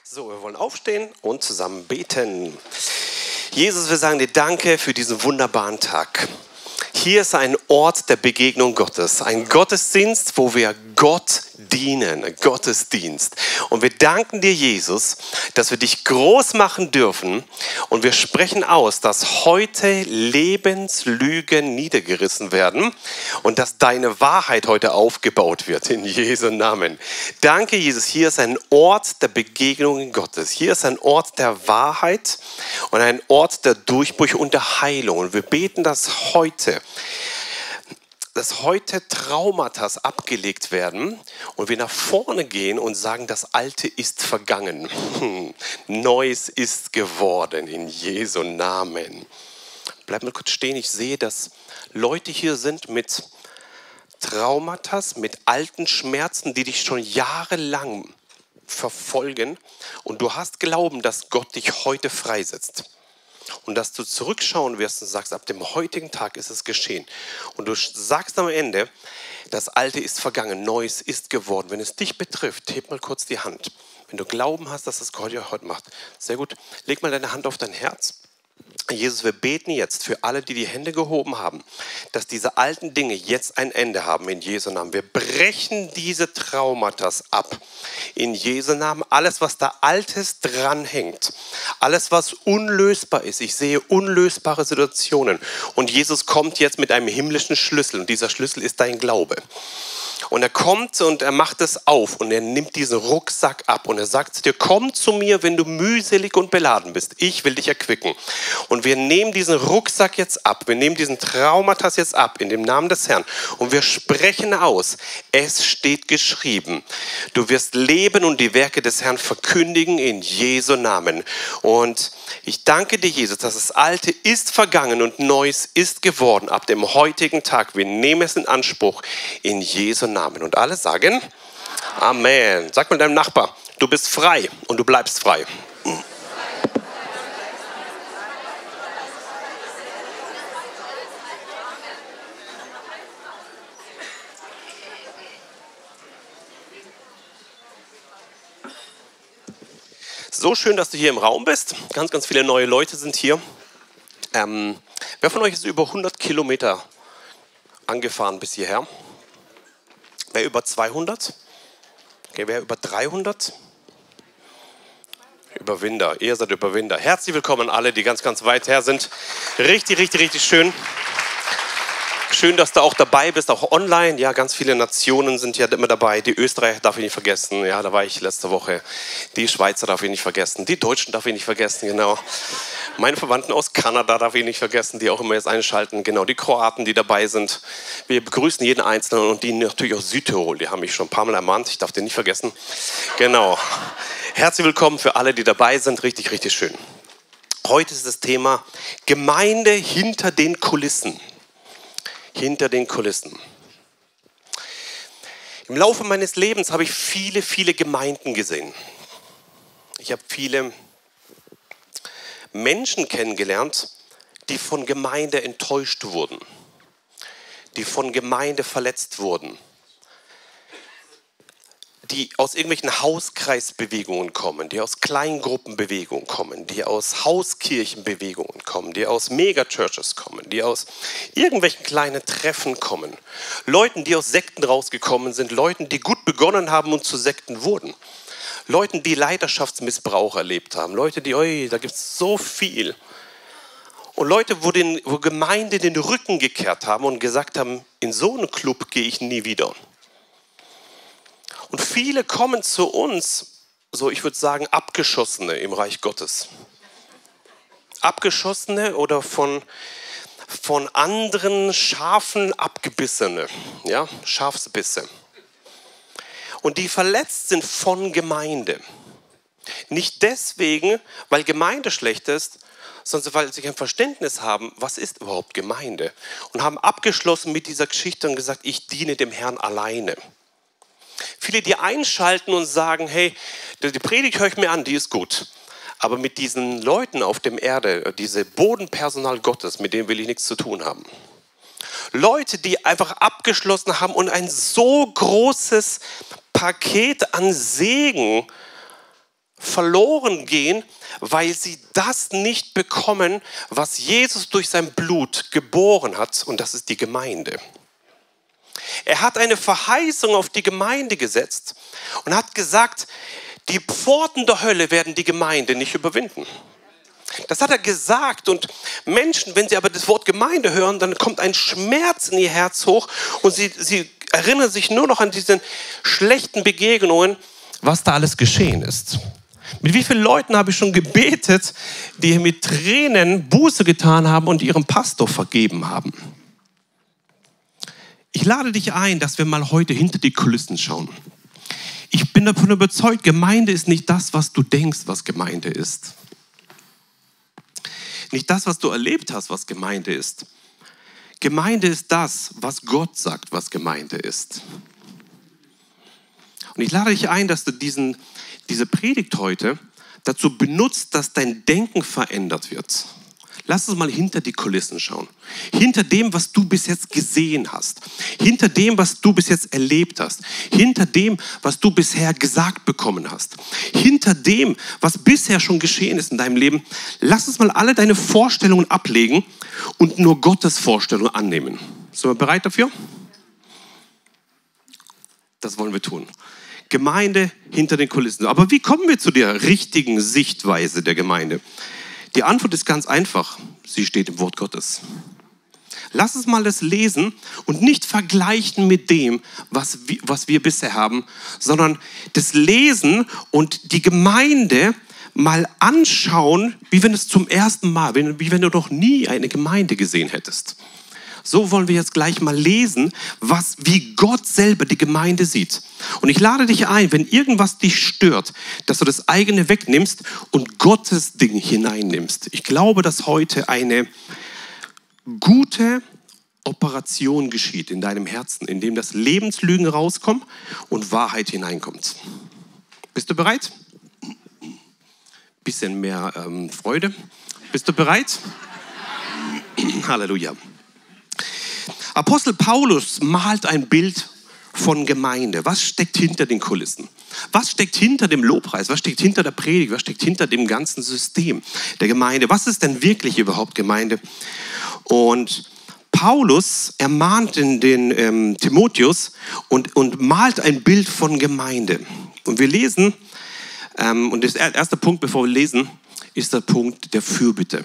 So, wir wollen aufstehen und zusammen beten. Jesus, wir sagen dir Danke für diesen wunderbaren Tag. Hier ist ein Ort der Begegnung Gottes, ein Gottesdienst, wo wir Gott dienen, ein Gottesdienst. Und wir danken dir, Jesus, dass wir dich groß machen dürfen. Und wir sprechen aus, dass heute Lebenslügen niedergerissen werden und dass deine Wahrheit heute aufgebaut wird, in Jesu Namen. Danke, Jesus, hier ist ein Ort der Begegnung Gottes. Hier ist ein Ort der Wahrheit und ein Ort der Durchbrüche und der Heilung. Und wir beten, dass heute Traumata abgelegt werden und wir nach vorne gehen und sagen, das Alte ist vergangen. Neues ist geworden in Jesu Namen. Bleib mal kurz stehen, ich sehe, dass Leute hier sind mit Traumata, mit alten Schmerzen, die dich schon jahrelang verfolgen und du hast Glauben, dass Gott dich heute freisetzt. Und dass du zurückschauen wirst und sagst, ab dem heutigen Tag ist es geschehen. Und du sagst am Ende, das Alte ist vergangen, Neues ist geworden. Wenn es dich betrifft, heb mal kurz die Hand. Wenn du Glauben hast, dass es Gott ja heute macht. Sehr gut, leg mal deine Hand auf dein Herz. Jesus, wir beten jetzt für alle, die die Hände gehoben haben, dass diese alten Dinge jetzt ein Ende haben in Jesu Namen. Wir brechen diese Traumata ab in Jesu Namen. Alles, was da Altes dranhängt, alles, was unlösbar ist. Ich sehe unlösbare Situationen. Und Jesus kommt jetzt mit einem himmlischen Schlüssel und dieser Schlüssel ist dein Glaube. Und er kommt und er macht es auf und er nimmt diesen Rucksack ab und er sagt zu dir, komm zu mir, wenn du mühselig und beladen bist. Ich will dich erquicken. Und wir nehmen diesen Rucksack jetzt ab, wir nehmen diesen Traumata jetzt ab in dem Namen des Herrn und wir sprechen aus, es steht geschrieben. Du wirst leben und die Werke des Herrn verkündigen in Jesu Namen. Und ich danke dir, Jesus, dass das Alte ist vergangen und Neues ist geworden ab dem heutigen Tag. Wir nehmen es in Anspruch in Jesu Namen. Und alle sagen Amen. Sag mal deinem Nachbar, du bist frei und du bleibst frei. So schön, dass du hier im Raum bist. Ganz, ganz viele neue Leute sind hier. Wer von euch ist über 100 Kilometer angefahren bis hierher? Wer über 200? Okay, wer über 300? Überwinder, ihr seid Überwinder. Herzlich willkommen an alle, die ganz, ganz weit her sind. Richtig, richtig, richtig schön. Schön, dass du auch dabei bist, auch online. Ja, ganz viele Nationen sind ja immer dabei. Die Österreicher darf ich nicht vergessen. Ja, da war ich letzte Woche. Die Schweizer darf ich nicht vergessen. Die Deutschen darf ich nicht vergessen, genau. Meine Verwandten aus Kanada darf ich nicht vergessen, die auch immer jetzt einschalten. Genau, die Kroaten, die dabei sind. Wir begrüßen jeden Einzelnen und die natürlich aus Südtirol. Die haben mich schon ein paar Mal ermahnt. Ich darf den nicht vergessen. Genau. Herzlich willkommen für alle, die dabei sind. Richtig, richtig schön. Heute ist das Thema Gemeinde hinter den Kulissen. Hinter den Kulissen. Im Laufe meines Lebens habe ich viele, viele Gemeinden gesehen. Ich habe viele Menschen kennengelernt, die von Gemeinde enttäuscht wurden, die von Gemeinde verletzt wurden, die aus irgendwelchen Hauskreisbewegungen kommen, die aus Kleingruppenbewegungen kommen, die aus Hauskirchenbewegungen kommen, die aus Megachurches kommen, die aus irgendwelchen kleinen Treffen kommen. Leuten, die aus Sekten rausgekommen sind, Leuten, die gut begonnen haben und zu Sekten wurden. Leuten, die Leidenschaftsmissbrauch erlebt haben, Leute, da gibt es so viel. Und Leute, wo Gemeinde den Rücken gekehrt haben und gesagt haben, in so einen Club gehe ich nie wieder. Und viele kommen zu uns, so ich würde sagen, Abgeschossene im Reich Gottes. Abgeschossene oder von anderen Schafen abgebissene, ja, Schafsbisse. Und die verletzt sind von Gemeinde. Nicht deswegen, weil Gemeinde schlecht ist, sondern weil sie kein Verständnis haben, was ist überhaupt Gemeinde. Und haben abgeschlossen mit dieser Geschichte und gesagt, ich diene dem Herrn alleine. Viele, die einschalten und sagen, hey, die Predigt höre ich mir an, die ist gut. Aber mit diesen Leuten auf der Erde, diese Bodenpersonal Gottes, mit denen will ich nichts zu tun haben. Leute, die einfach abgeschlossen haben und ein so großes Paket an Segen verloren gehen, weil sie das nicht bekommen, was Jesus durch sein Blut geboren hat, und das ist die Gemeinde. Er hat eine Verheißung auf die Gemeinde gesetzt und hat gesagt, die Pforten der Hölle werden die Gemeinde nicht überwinden. Das hat er gesagt, und Menschen, wenn sie aber das Wort Gemeinde hören, dann kommt ein Schmerz in ihr Herz hoch und sie erinnern sich nur noch an diese schlechten Begegnungen, was da alles geschehen ist. Mit wie vielen Leuten habe ich schon gebetet, die mit Tränen Buße getan haben und ihrem Pastor vergeben haben. Ich lade dich ein, dass wir mal heute hinter die Kulissen schauen. Ich bin davon überzeugt, Gemeinde ist nicht das, was du denkst, was Gemeinde ist. Nicht das, was du erlebt hast, was Gemeinde ist. Gemeinde ist das, was Gott sagt, was Gemeinde ist. Und ich lade dich ein, dass du diese Predigt heute dazu benutzt, dass dein Denken verändert wird. Lass uns mal hinter die Kulissen schauen. Hinter dem, was du bis jetzt gesehen hast. Hinter dem, was du bis jetzt erlebt hast. Hinter dem, was du bisher gesagt bekommen hast. Hinter dem, was bisher schon geschehen ist in deinem Leben. Lass uns mal alle deine Vorstellungen ablegen und nur Gottes Vorstellung annehmen. Sind wir bereit dafür? Das wollen wir tun. Gemeinde hinter den Kulissen. Aber wie kommen wir zu der richtigen Sichtweise der Gemeinde? Die Antwort ist ganz einfach. Sie steht im Wort Gottes. Lass uns mal das lesen und nicht vergleichen mit dem, was wir bisher haben, sondern das Lesen und die Gemeinde mal anschauen, wie wenn es zum ersten Mal, wie wenn du noch nie eine Gemeinde gesehen hättest. So wollen wir jetzt gleich mal lesen, wie Gott selber die Gemeinde sieht. Und ich lade dich ein, wenn irgendwas dich stört, dass du das eigene wegnimmst und Gottes Ding hineinnimmst. Ich glaube, dass heute eine gute Operation geschieht in deinem Herzen, in dem das Lebenslügen rauskommt und Wahrheit hineinkommt. Bist du bereit? Bisschen mehr Freude. Bist du bereit? Halleluja. Apostel Paulus malt ein Bild von Gemeinde. Was steckt hinter den Kulissen? Was steckt hinter dem Lobpreis? Was steckt hinter der Predigt? Was steckt hinter dem ganzen System der Gemeinde? Was ist denn wirklich überhaupt Gemeinde? Und Paulus ermahnt den Timotheus und malt ein Bild von Gemeinde. Und wir lesen, und der erste Punkt, bevor wir lesen, ist der Punkt der Fürbitte.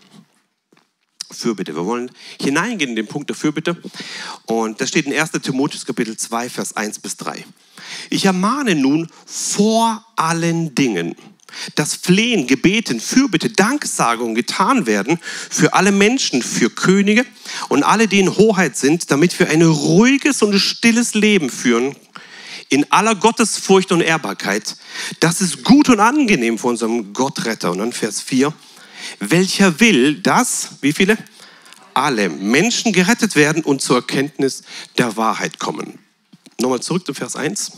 Fürbitte. Wir wollen hineingehen in den Punkt der Fürbitte. Und das steht in 1. Timotheus Kapitel 2, Vers 1 bis 3. Ich ermahne nun vor allen Dingen, dass Flehen, Gebeten, Fürbitte, Danksagung getan werden für alle Menschen, für Könige und alle, die in Hoheit sind, damit wir ein ruhiges und stilles Leben führen, in aller Gottesfurcht und Ehrbarkeit. Das ist gut und angenehm für unseren Gottretter. Und dann Vers 4. Welcher will, dass, wie viele? Alle Menschen gerettet werden und zur Erkenntnis der Wahrheit kommen. Nochmal zurück zu Vers 1.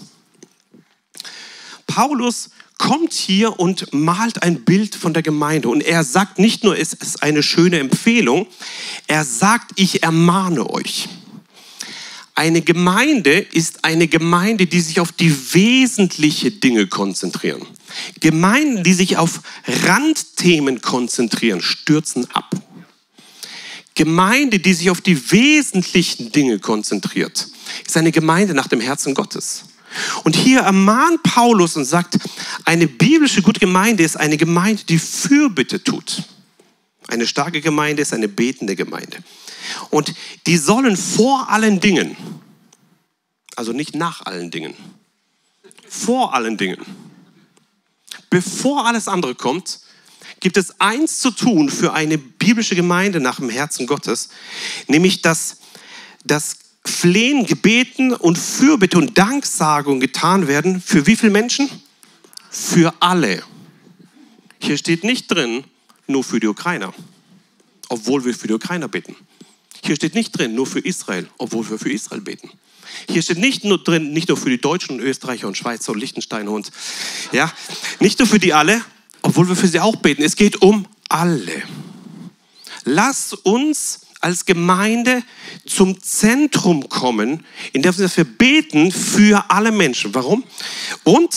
Paulus kommt hier und malt ein Bild von der Gemeinde. Und er sagt nicht nur, es ist eine schöne Empfehlung, er sagt, ich ermahne euch. Eine Gemeinde ist eine Gemeinde, die sich auf die wesentlichen Dinge konzentrieren. Gemeinden, die sich auf Randthemen konzentrieren, stürzen ab. Gemeinde, die sich auf die wesentlichen Dinge konzentriert, ist eine Gemeinde nach dem Herzen Gottes. Und hier ermahnt Paulus und sagt, eine biblische gute Gemeinde ist eine Gemeinde, die Fürbitte tut. Eine starke Gemeinde ist eine betende Gemeinde. Und die sollen vor allen Dingen, also nicht nach allen Dingen, vor allen Dingen, bevor alles andere kommt, gibt es eins zu tun für eine biblische Gemeinde nach dem Herzen Gottes, nämlich dass das Flehen, Gebeten und Fürbitte und Danksagung getan werden. Für wie viele Menschen? Für alle. Hier steht nicht drin, nur für die Ukrainer, obwohl wir für die Ukrainer beten. Hier steht nicht drin, nur für Israel, obwohl wir für Israel beten. Hier steht nicht nur drin, nicht nur für die Deutschen und Österreicher und Schweizer und Liechtensteiner und ja, nicht nur für die alle, obwohl wir für sie auch beten. Es geht um alle. Lass uns als Gemeinde zum Zentrum kommen, indem wir beten für alle Menschen. Warum? Und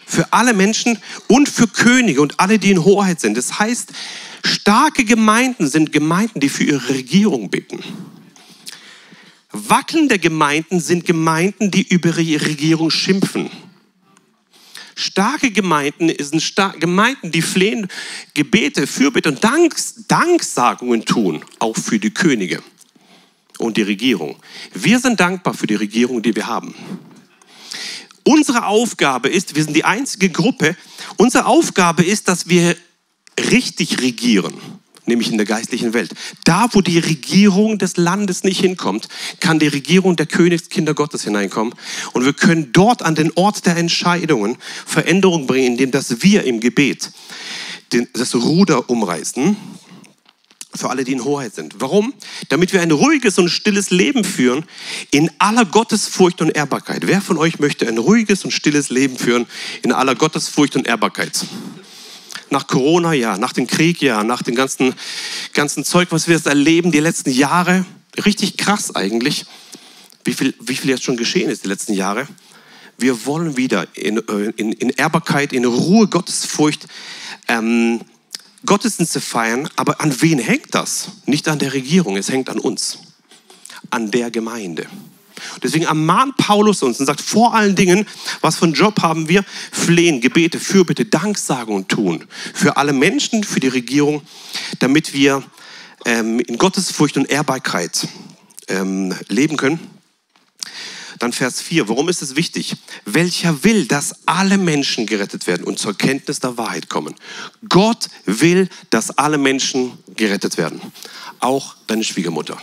Für alle Menschen und für Könige und alle, die in Hoheit sind. Das heißt, starke Gemeinden sind Gemeinden, die für ihre Regierung beten. Wackelnde Gemeinden sind Gemeinden, die über ihre Regierung schimpfen. Starke Gemeinden sind Gemeinden, die flehen, Gebete, Fürbitte und Danksagungen tun, auch für die Könige und die Regierung. Wir sind dankbar für die Regierung, die wir haben. Unsere Aufgabe ist, wir sind die einzige Gruppe, unsere Aufgabe ist, dass wir richtig regieren, nämlich in der geistlichen Welt. Da, wo die Regierung des Landes nicht hinkommt, kann die Regierung der Königskinder Gottes hineinkommen. Und wir können dort an den Ort der Entscheidungen Veränderung bringen, indem dass wir im Gebet das Ruder umreißen. Für alle, die in Hoheit sind. Warum? Damit wir ein ruhiges und stilles Leben führen, in aller Gottesfurcht und Ehrbarkeit. Wer von euch möchte ein ruhiges und stilles Leben führen, in aller Gottesfurcht und Ehrbarkeit? Nach Corona, ja. Nach dem Krieg, ja. Nach dem ganzen Zeug, was wir jetzt erleben, die letzten Jahre. Richtig krass eigentlich, wie viel jetzt schon geschehen ist die letzten Jahre. Wir wollen wieder in Ehrbarkeit, in Ruhe, Gottesfurcht, Gottesdienste feiern, aber an wen hängt das? Nicht an der Regierung, es hängt an uns, an der Gemeinde. Deswegen ermahnt Paulus uns und sagt, vor allen Dingen, was für einen Job haben wir? Flehen, Gebete, Fürbitte, Danksagungen tun. Für alle Menschen, für die Regierung, damit wir in Gottesfurcht und Ehrbarkeit leben können. Dann Vers 4, warum ist es wichtig? Welcher will, dass alle Menschen gerettet werden und zur Kenntnis der Wahrheit kommen? Gott will, dass alle Menschen gerettet werden. Auch deine Schwiegermutter.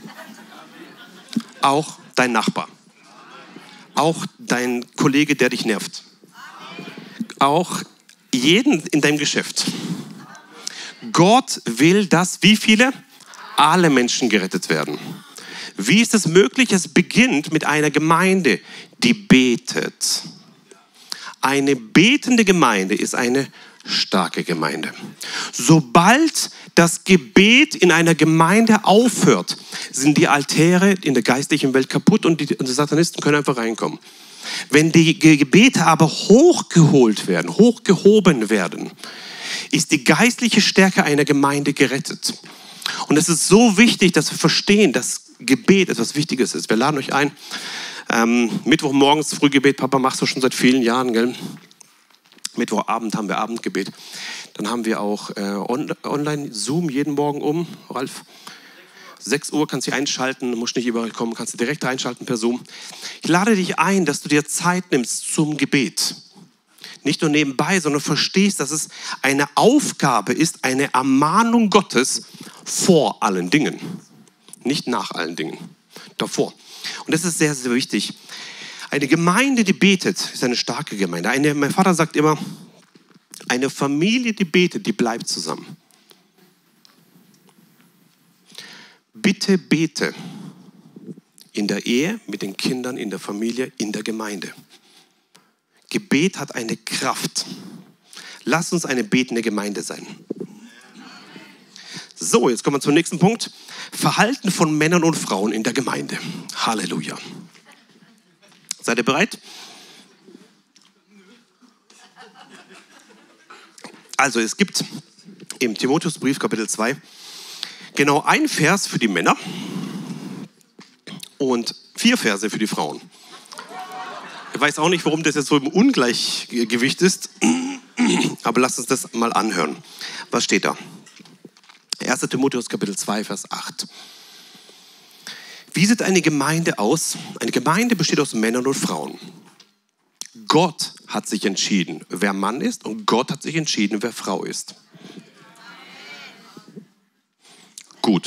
Auch dein Nachbar. Auch dein Kollege, der dich nervt. Auch jeden in deinem Geschäft. Gott will, dass wie viele? Alle Menschen gerettet werden. Wie ist es möglich? Es beginnt mit einer Gemeinde, die betet. Eine betende Gemeinde ist eine starke Gemeinde. Sobald das Gebet in einer Gemeinde aufhört, sind die Altäre in der geistlichen Welt kaputt und die Satanisten können einfach reinkommen. Wenn die Gebete aber hochgeholt werden, hochgehoben werden, ist die geistliche Stärke einer Gemeinde gerettet. Und es ist so wichtig, dass wir verstehen, dass Gebet etwas Wichtiges ist. Wir laden euch ein. Mittwochmorgens Frühgebet, Papa, machst du schon seit vielen Jahren, gell? Mittwochabend haben wir Abendgebet. Dann haben wir auch online Zoom jeden Morgen Ralf. 6 Uhr kannst du dich einschalten, musst nicht überall kommen, kannst du direkt reinschalten per Zoom. Ich lade dich ein, dass du dir Zeit nimmst zum Gebet. Nicht nur nebenbei, sondern verstehst, dass es eine Aufgabe ist, eine Ermahnung Gottes vor allen Dingen. Nicht nach allen Dingen, davor. Und das ist sehr, sehr wichtig. Eine Gemeinde, die betet, ist eine starke Gemeinde. Mein Vater sagt immer, eine Familie, die betet, die bleibt zusammen. Bitte bete in der Ehe, mit den Kindern, in der Familie, in der Gemeinde. Gebet hat eine Kraft. Lass uns eine betende Gemeinde sein. So, jetzt kommen wir zum nächsten Punkt. Verhalten von Männern und Frauen in der Gemeinde. Halleluja. Seid ihr bereit? Also es gibt im Timotheusbrief Kapitel 2 genau ein Vers für die Männer und 4 Verse für die Frauen. Ich weiß auch nicht, warum das jetzt so im Ungleichgewicht ist, aber lasst uns das mal anhören. Was steht da? 1. Timotheus Kapitel 2, Vers 8. Wie sieht eine Gemeinde aus? Eine Gemeinde besteht aus Männern und Frauen. Gott hat sich entschieden, wer Mann ist, und Gott hat sich entschieden, wer Frau ist. Gut.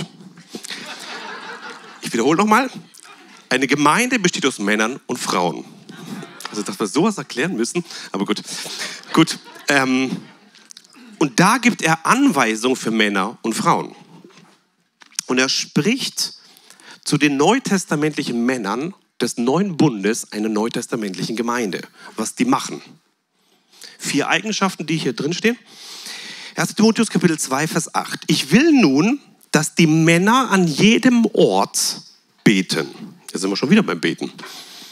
Ich wiederhole nochmal. Eine Gemeinde besteht aus Männern und Frauen. Also, dass wir sowas erklären müssen, aber gut. Gut. Und da gibt er Anweisungen für Männer und Frauen. Und er spricht zu den neutestamentlichen Männern des neuen Bundes einer neutestamentlichen Gemeinde, was die machen. 4 Eigenschaften, die hier drin stehen. 1. Timotheus Kapitel 2, Vers 8. Ich will nun, dass die Männer an jedem Ort beten. Da sind wir schon wieder beim Beten.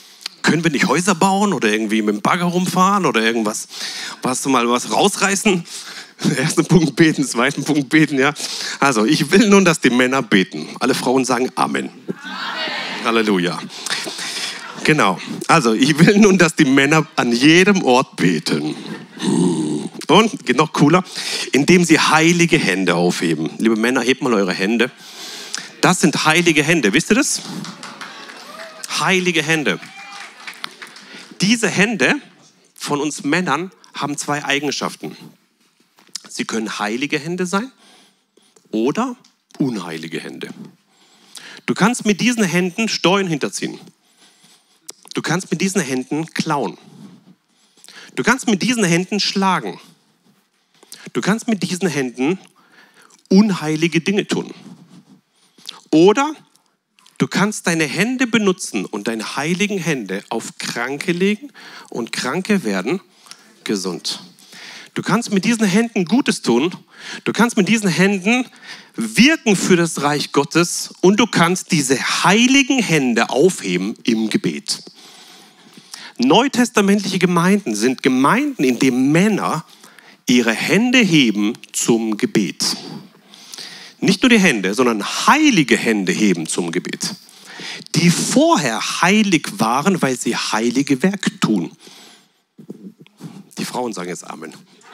können wir nicht Häuser bauen oder irgendwie mit dem Bagger rumfahren oder irgendwas, mal was rausreißen? Ersten Punkt beten, zweiten Punkt beten, ja. Also, ich will nun, dass die Männer beten. Alle Frauen sagen Amen. Amen. Halleluja. Genau. Also, ich will nun, dass die Männer an jedem Ort beten. Und, geht noch cooler, indem sie heilige Hände aufheben. Liebe Männer, hebt mal eure Hände. Das sind heilige Hände. Wisst ihr das? Heilige Hände. Diese Hände von uns Männern haben zwei Eigenschaften. Sie können heilige Hände sein oder unheilige Hände. Du kannst mit diesen Händen Steuern hinterziehen. Du kannst mit diesen Händen klauen. Du kannst mit diesen Händen schlagen. Du kannst mit diesen Händen unheilige Dinge tun. Oder du kannst deine Hände benutzen und deine heiligen Hände auf Kranke legen und Kranke werden gesund. Du kannst mit diesen Händen Gutes tun, du kannst mit diesen Händen wirken für das Reich Gottes und du kannst diese heiligen Hände aufheben im Gebet. Neutestamentliche Gemeinden sind Gemeinden, in denen Männer ihre Hände heben zum Gebet. Nicht nur die Hände, sondern heilige Hände heben zum Gebet. Die vorher heilig waren, weil sie heilige Werke tun. Die Frauen sagen jetzt Amen.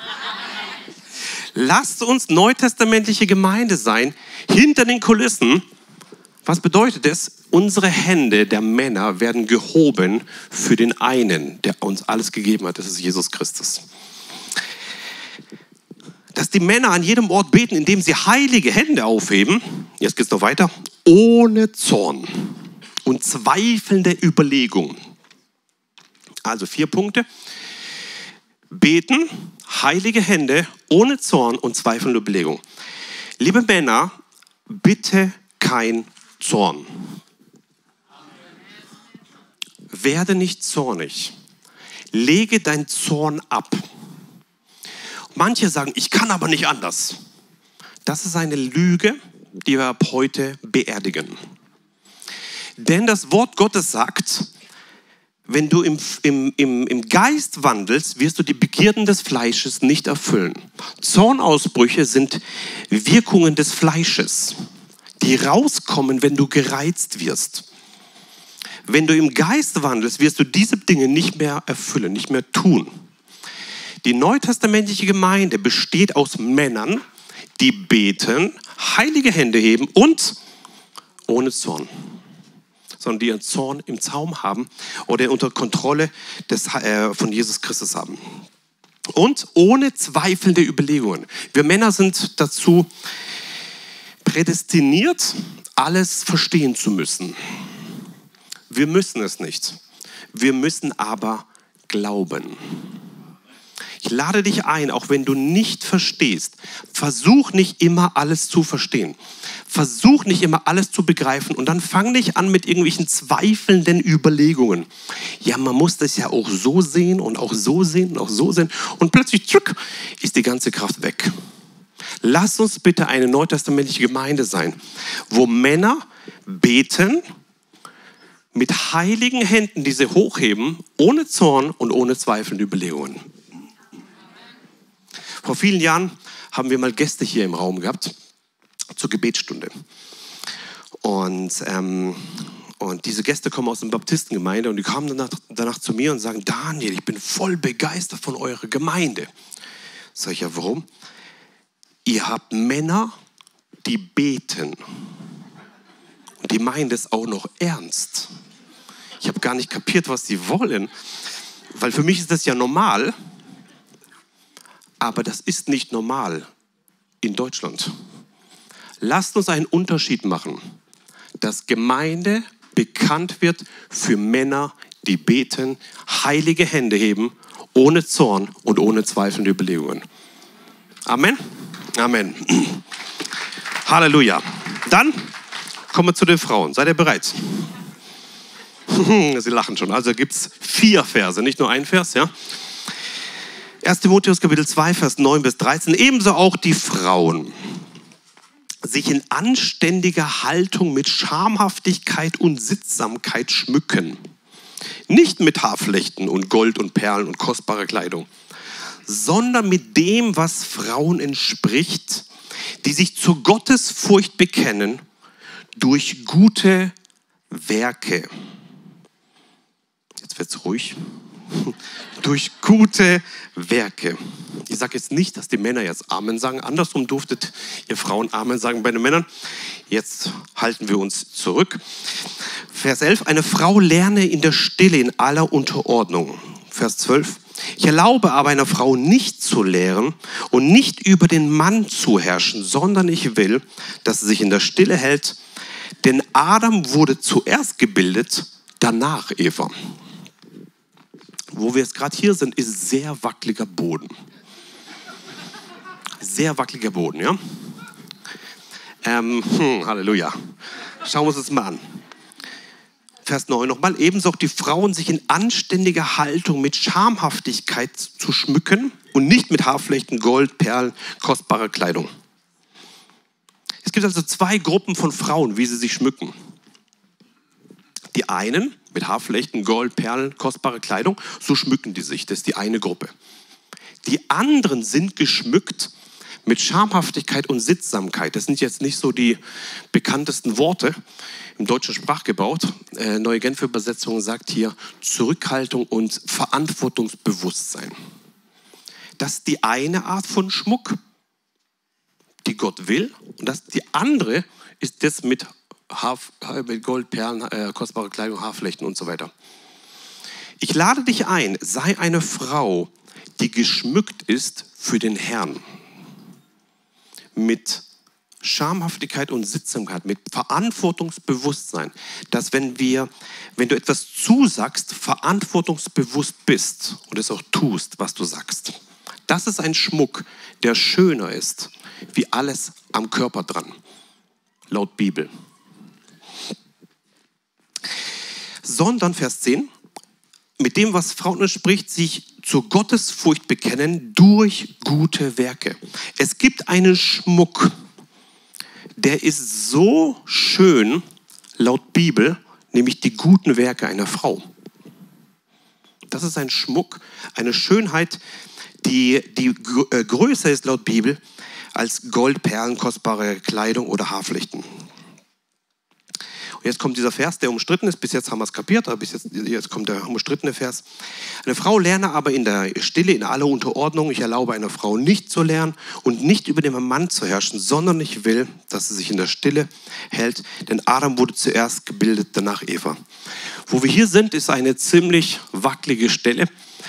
Lasst uns neutestamentliche Gemeinde sein, hinter den Kulissen. Was bedeutet es? Unsere Hände der Männer werden gehoben für den einen, der uns alles gegeben hat. Das ist Jesus Christus. Dass die Männer an jedem Ort beten, indem sie heilige Hände aufheben. Jetzt geht es noch weiter. Ohne Zorn und zweifelnde Überlegung. Also 4 Punkte. Beten, heilige Hände, ohne Zorn und zweifelnde Überlegung. Liebe Männer, bitte kein Zorn. Werde nicht zornig. Lege dein Zorn ab. Manche sagen, ich kann aber nicht anders. Das ist eine Lüge, die wir ab heute beerdigen. Denn das Wort Gottes sagt, wenn du im Geist wandelst, wirst du die Begierden des Fleisches nicht erfüllen. Zornausbrüche sind Wirkungen des Fleisches, die rauskommen, wenn du gereizt wirst. Wenn du im Geist wandelst, wirst du diese Dinge nicht mehr erfüllen, nicht mehr tun. Die neutestamentliche Gemeinde besteht aus Männern, die beten, heilige Hände heben und ohne Zorn. Sondern die ihren Zorn im Zaum haben oder unter Kontrolle von Jesus Christus haben. Und ohne zweifelnde Überlegungen. Wir Männer sind dazu prädestiniert, alles verstehen zu müssen. Wir müssen es nicht. Wir müssen aber glauben. Ich lade dich ein, auch wenn du nicht verstehst, versuch nicht immer alles zu verstehen. Versuch nicht immer alles zu begreifen und dann fang nicht an mit irgendwelchen zweifelnden Überlegungen. Ja, man muss das ja auch so sehen und auch so sehen und auch so sehen und plötzlich tschuck, ist die ganze Kraft weg. Lass uns bitte eine neutestamentliche Gemeinde sein, wo Männer beten mit heiligen Händen, die sie hochheben, ohne Zorn und ohne zweifelnde Überlegungen. Vor vielen Jahren haben wir mal Gäste hier im Raum gehabt zur Gebetsstunde. Und diese Gäste kommen aus der Baptistengemeinde und die kamen danach zu mir und sagen, Daniel, ich bin voll begeistert von eurer Gemeinde. Sag ich, ja, warum? Ihr habt Männer, die beten. Und die meinen das auch noch ernst. Ich habe gar nicht kapiert, was sie wollen. Weil für mich ist das ja normal. Aber das ist nicht normal in Deutschland. Lasst uns einen Unterschied machen, dass Gemeinde bekannt wird für Männer, die beten, heilige Hände heben, ohne Zorn und ohne zweifelnde Überlegungen. Amen? Amen. Halleluja. Dann kommen wir zu den Frauen. Seid ihr bereit? Sie lachen schon. Also gibt es 4 Verse, nicht nur ein Vers, ja? 1. Timotheus Kapitel 2, Vers 9 bis 13. Ebenso auch die Frauen. Sich in anständiger Haltung mit Schamhaftigkeit und Sittsamkeit schmücken. Nicht mit Haarflechten und Gold und Perlen und kostbarer Kleidung, sondern mit dem, was Frauen entspricht, die sich zur Gottesfurcht bekennen durch gute Werke. Jetzt wird es ruhig. Durch gute Werke. Ich sage jetzt nicht, dass die Männer jetzt Amen sagen. Andersrum durftet ihr Frauen Amen sagen bei den Männern. Jetzt halten wir uns zurück. Vers 11. Eine Frau lerne in der Stille in aller Unterordnung. Vers 12. Ich erlaube aber einer Frau nicht zu lehren und nicht über den Mann zu herrschen, sondern ich will, dass sie sich in der Stille hält. Denn Adam wurde zuerst gebildet, danach Eva. Wo wir jetzt gerade hier sind, ist sehr wackeliger Boden. Sehr wackeliger Boden, ja? Halleluja. Schauen wir uns das mal an. Vers 9 nochmal. Ebenso auch die Frauen sich in anständiger Haltung mit Schamhaftigkeit zu schmücken und nicht mit Haarflechten, Gold, Perlen, kostbarer Kleidung. Es gibt also zwei Gruppen von Frauen, wie sie sich schmücken. Die einen mit Haarflechten, Gold, Perlen, kostbare Kleidung, so schmücken die sich. Das ist die eine Gruppe. Die anderen sind geschmückt mit Schamhaftigkeit und Sittsamkeit. Das sind jetzt nicht so die bekanntesten Worte im deutschen Sprachgebrauch. Neue Genfer Übersetzung sagt hier Zurückhaltung und Verantwortungsbewusstsein. Das ist die eine Art von Schmuck, die Gott will. Und die andere ist das mit Gold, Perlen, kostbare Kleidung, Haarflechten und so weiter. Ich lade dich ein, sei eine Frau, die geschmückt ist für den Herrn. Mit Schamhaftigkeit und Sittsamkeit, mit Verantwortungsbewusstsein. Dass wenn du etwas zusagst, verantwortungsbewusst bist und es auch tust, was du sagst. Das ist ein Schmuck, der schöner ist, wie alles am Körper dran. Laut Bibel. Sondern, Vers 10, mit dem, was Frauen entspricht, sich zur Gottesfurcht bekennen durch gute Werke. Es gibt einen Schmuck, der ist so schön, laut Bibel, nämlich die guten Werke einer Frau. Das ist ein Schmuck, eine Schönheit, die größer ist laut Bibel als Gold, Perlen, kostbare Kleidung oder Haarflechten. Und jetzt kommt dieser Vers, der umstritten ist. Bis jetzt haben wir es kapiert, aber jetzt kommt der umstrittene Vers. Eine Frau lerne aber in der Stille, in aller Unterordnung. Ich erlaube einer Frau nicht zu lernen und nicht über den Mann zu herrschen, sondern ich will, dass sie sich in der Stille hält. Denn Adam wurde zuerst gebildet, danach Eva. Wo wir hier sind, ist eine ziemlich wackelige Stelle.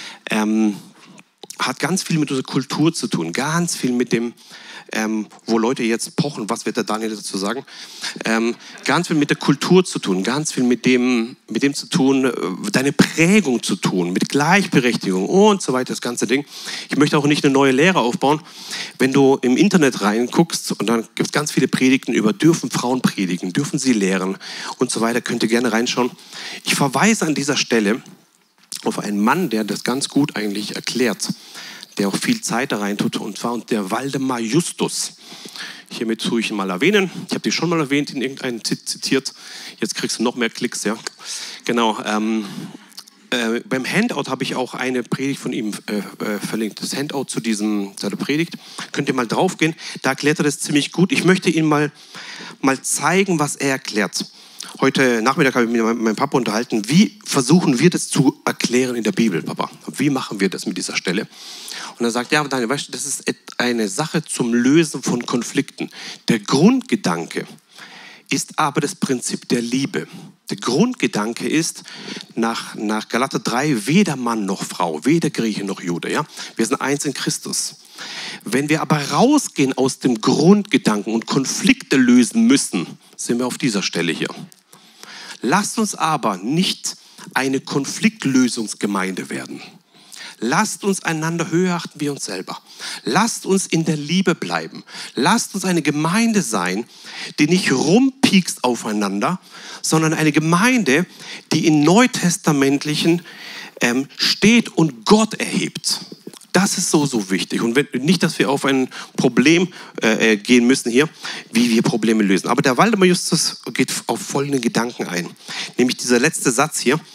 Hat ganz viel mit unserer Kultur zu tun, ganz viel mit dem, wo Leute jetzt pochen, was wird der Daniel dazu sagen, ganz viel mit der Kultur zu tun, ganz viel mit dem zu tun, deine Prägung zu tun, mit Gleichberechtigung und so weiter, das ganze Ding. Ich möchte auch nicht eine neue Lehre aufbauen. Wenn du im Internet reinguckst und dann gibt es ganz viele Predigten über, dürfen Frauen predigen, dürfen sie lehren und so weiter, könnt ihr gerne reinschauen. Ich verweise an dieser Stelle auf einen Mann, der das ganz gut eigentlich erklärt, der auch viel Zeit da rein tut, und zwar der Waldemar Justus. Hiermit tue ich ihn mal erwähnen. Ich habe dich schon mal erwähnt, in irgendeinem zitiert. Jetzt kriegst du noch mehr Klicks, ja. Genau. Beim Handout habe ich auch eine Predigt von ihm verlinkt. Das Handout zu der Predigt. Könnt ihr mal draufgehen. Da erklärt er das ziemlich gut. Ich möchte Ihnen mal zeigen, was er erklärt. Heute Nachmittag habe ich mich mit meinem Papa unterhalten. Wie versuchen wir das zu erklären in der Bibel, Papa? Wie machen wir das mit dieser Stelle? Und er sagt, ja, Daniel, weißt du, das ist eine Sache zum Lösen von Konflikten. Der Grundgedanke ist aber das Prinzip der Liebe. Der Grundgedanke ist nach Galater 3, weder Mann noch Frau, weder Grieche noch Jude. Ja? Wir sind eins in Christus. Wenn wir aber rausgehen aus dem Grundgedanken und Konflikte lösen müssen, sind wir auf dieser Stelle hier. Lasst uns aber nicht eine Konfliktlösungsgemeinde werden. Lasst uns einander höher achten wie uns selber. Lasst uns in der Liebe bleiben. Lasst uns eine Gemeinde sein, die nicht rumpiekst aufeinander, sondern eine Gemeinde, die in Neutestamentlichen steht und Gott erhebt. Das ist so wichtig. Und nicht, dass wir auf ein Problem gehen müssen hier, wie wir Probleme lösen. Aber der Waldemar Justus geht auf folgenden Gedanken ein. Nämlich dieser letzte Satz hier.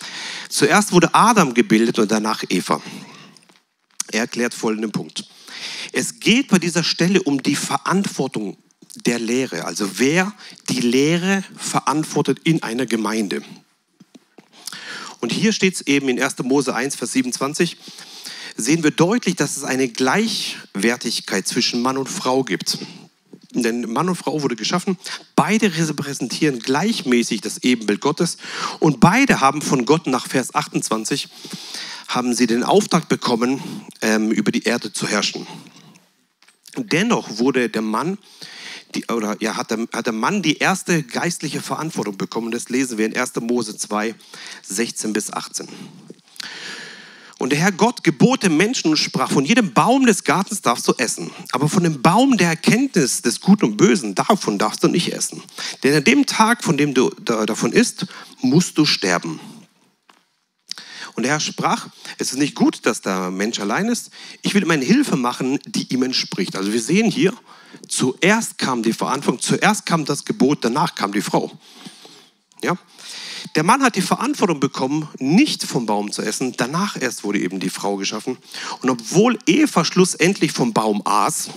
Zuerst wurde Adam gebildet und danach Eva. Er erklärt folgenden Punkt. Es geht bei dieser Stelle um die Verantwortung der Lehre, also wer die Lehre verantwortet in einer Gemeinde. Und hier steht es eben in 1. Mose 1, Vers 27, sehen wir deutlich, dass es eine Gleichwertigkeit zwischen Mann und Frau gibt. Denn Mann und Frau wurde geschaffen, beide repräsentieren gleichmäßig das Ebenbild Gottes und beide haben von Gott nach Vers 28 haben sie den Auftrag bekommen, über die Erde zu herrschen. Dennoch wurde der Mann, hat der Mann die erste geistliche Verantwortung bekommen. Das lesen wir in 1. Mose 2, 16 bis 18. Und der Herr Gott gebot dem Menschen und sprach, von jedem Baum des Gartens darfst du essen, aber von dem Baum der Erkenntnis des Guten und Bösen, davon darfst du nicht essen. Denn an dem Tag, von dem du davon isst, musst du sterben. Und der Herr sprach, es ist nicht gut, dass der Mensch allein ist. Ich will ihm eine Hilfe machen, die ihm entspricht. Also wir sehen hier, zuerst kam die Verantwortung, zuerst kam das Gebot, danach kam die Frau. Ja? Der Mann hat die Verantwortung bekommen, nicht vom Baum zu essen. Danach erst wurde eben die Frau geschaffen. Und obwohl Eva schlussendlich vom Baum aß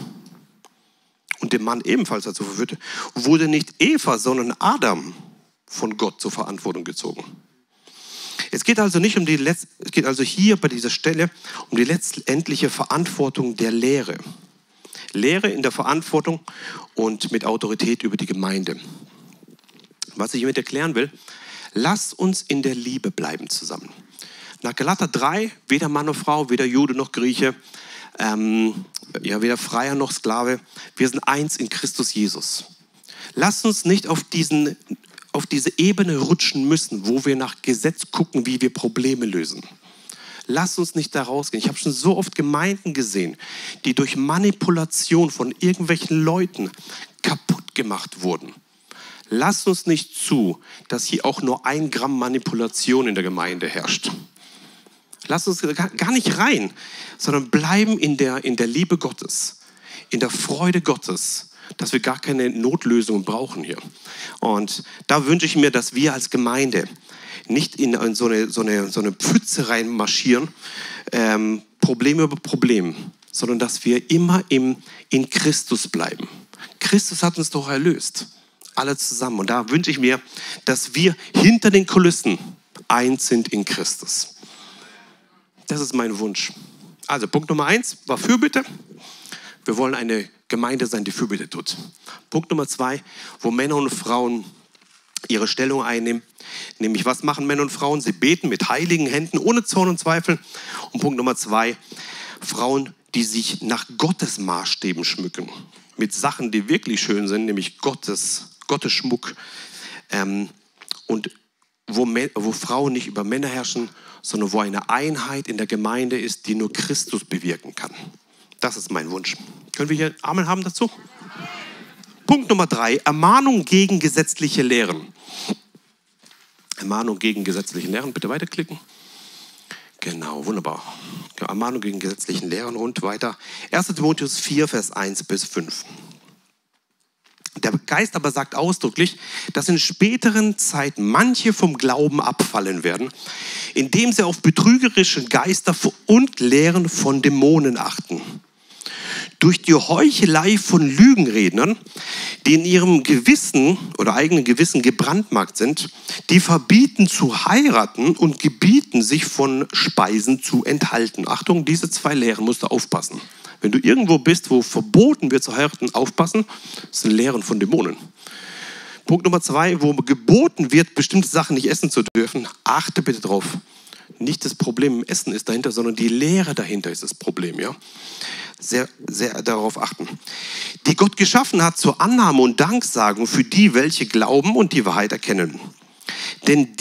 und dem Mann ebenfalls dazu verführte, wurde nicht Eva, sondern Adam von Gott zur Verantwortung gezogen. Es geht also nicht es geht also hier bei dieser Stelle um die letztendliche Verantwortung der Lehre. Lehre in der Verantwortung und mit Autorität über die Gemeinde. Was ich hiermit erklären will, lasst uns in der Liebe bleiben zusammen. Nach Galater 3, weder Mann noch Frau, weder Jude noch Grieche, weder Freier noch Sklave, wir sind eins in Christus Jesus. Lasst uns nicht auf diese Ebene rutschen müssen, wo wir nach Gesetz gucken, wie wir Probleme lösen. Lasst uns nicht da rausgehen. Ich habe schon so oft Gemeinden gesehen, die durch Manipulation von irgendwelchen Leuten kaputt gemacht wurden. Lasst uns nicht zu, dass hier auch nur 1 Gramm Manipulation in der Gemeinde herrscht. Lasst uns gar nicht rein, sondern bleiben in der Liebe Gottes, in der Freude Gottes, dass wir gar keine Notlösungen brauchen hier. Und da wünsche ich mir, dass wir als Gemeinde nicht in so eine Pfütze reinmarschieren, Problem über Problem, sondern dass wir immer in Christus bleiben. Christus hat uns doch erlöst. Alle zusammen. Und da wünsche ich mir, dass wir hinter den Kulissen eins sind in Christus. Das ist mein Wunsch. Also Punkt Nummer 1 war Fürbitte. Wir wollen eine Gemeinde sein, die Fürbitte tut. Punkt Nummer 2, wo Männer und Frauen ihre Stellung einnehmen. Nämlich, was machen Männer und Frauen? Sie beten mit heiligen Händen, ohne Zorn und Zweifel. Und Punkt Nummer 2, Frauen, die sich nach Gottes Maßstäben schmücken. Mit Sachen, die wirklich schön sind, nämlich Gottes Schmuck. Und wo Frauen nicht über Männer herrschen, sondern wo eine Einheit in der Gemeinde ist, die nur Christus bewirken kann. Das ist mein Wunsch. Können wir hier Amen haben dazu? Punkt Nummer 3, Ermahnung gegen gesetzliche Lehren. Ermahnung gegen gesetzliche Lehren, bitte weiterklicken. Genau, wunderbar. Ermahnung gegen gesetzlichen Lehren und weiter. 1. Timotheus 4, Vers 1 bis 5. Der Geist aber sagt ausdrücklich, dass in späteren Zeiten manche vom Glauben abfallen werden, indem sie auf betrügerische Geister und Lehren von Dämonen achten. Durch die Heuchelei von Lügenrednern, die in ihrem Gewissen oder eigenen Gewissen gebrandmarkt sind, die verbieten zu heiraten und gebieten sich von Speisen zu enthalten. Achtung, diese 2 Lehren musst du aufpassen. Wenn du irgendwo bist, wo verboten wird zu heiraten, aufpassen, das sind Lehren von Dämonen. Punkt Nummer 2, wo geboten wird, bestimmte Sachen nicht essen zu dürfen, achte bitte drauf. Nicht das Problem im Essen ist dahinter, sondern die Lehre dahinter ist das Problem. Ja? Sehr, sehr darauf achten. Die Gott geschaffen hat zur Annahme und Danksagung für die, welche glauben und die Wahrheit erkennen. Denn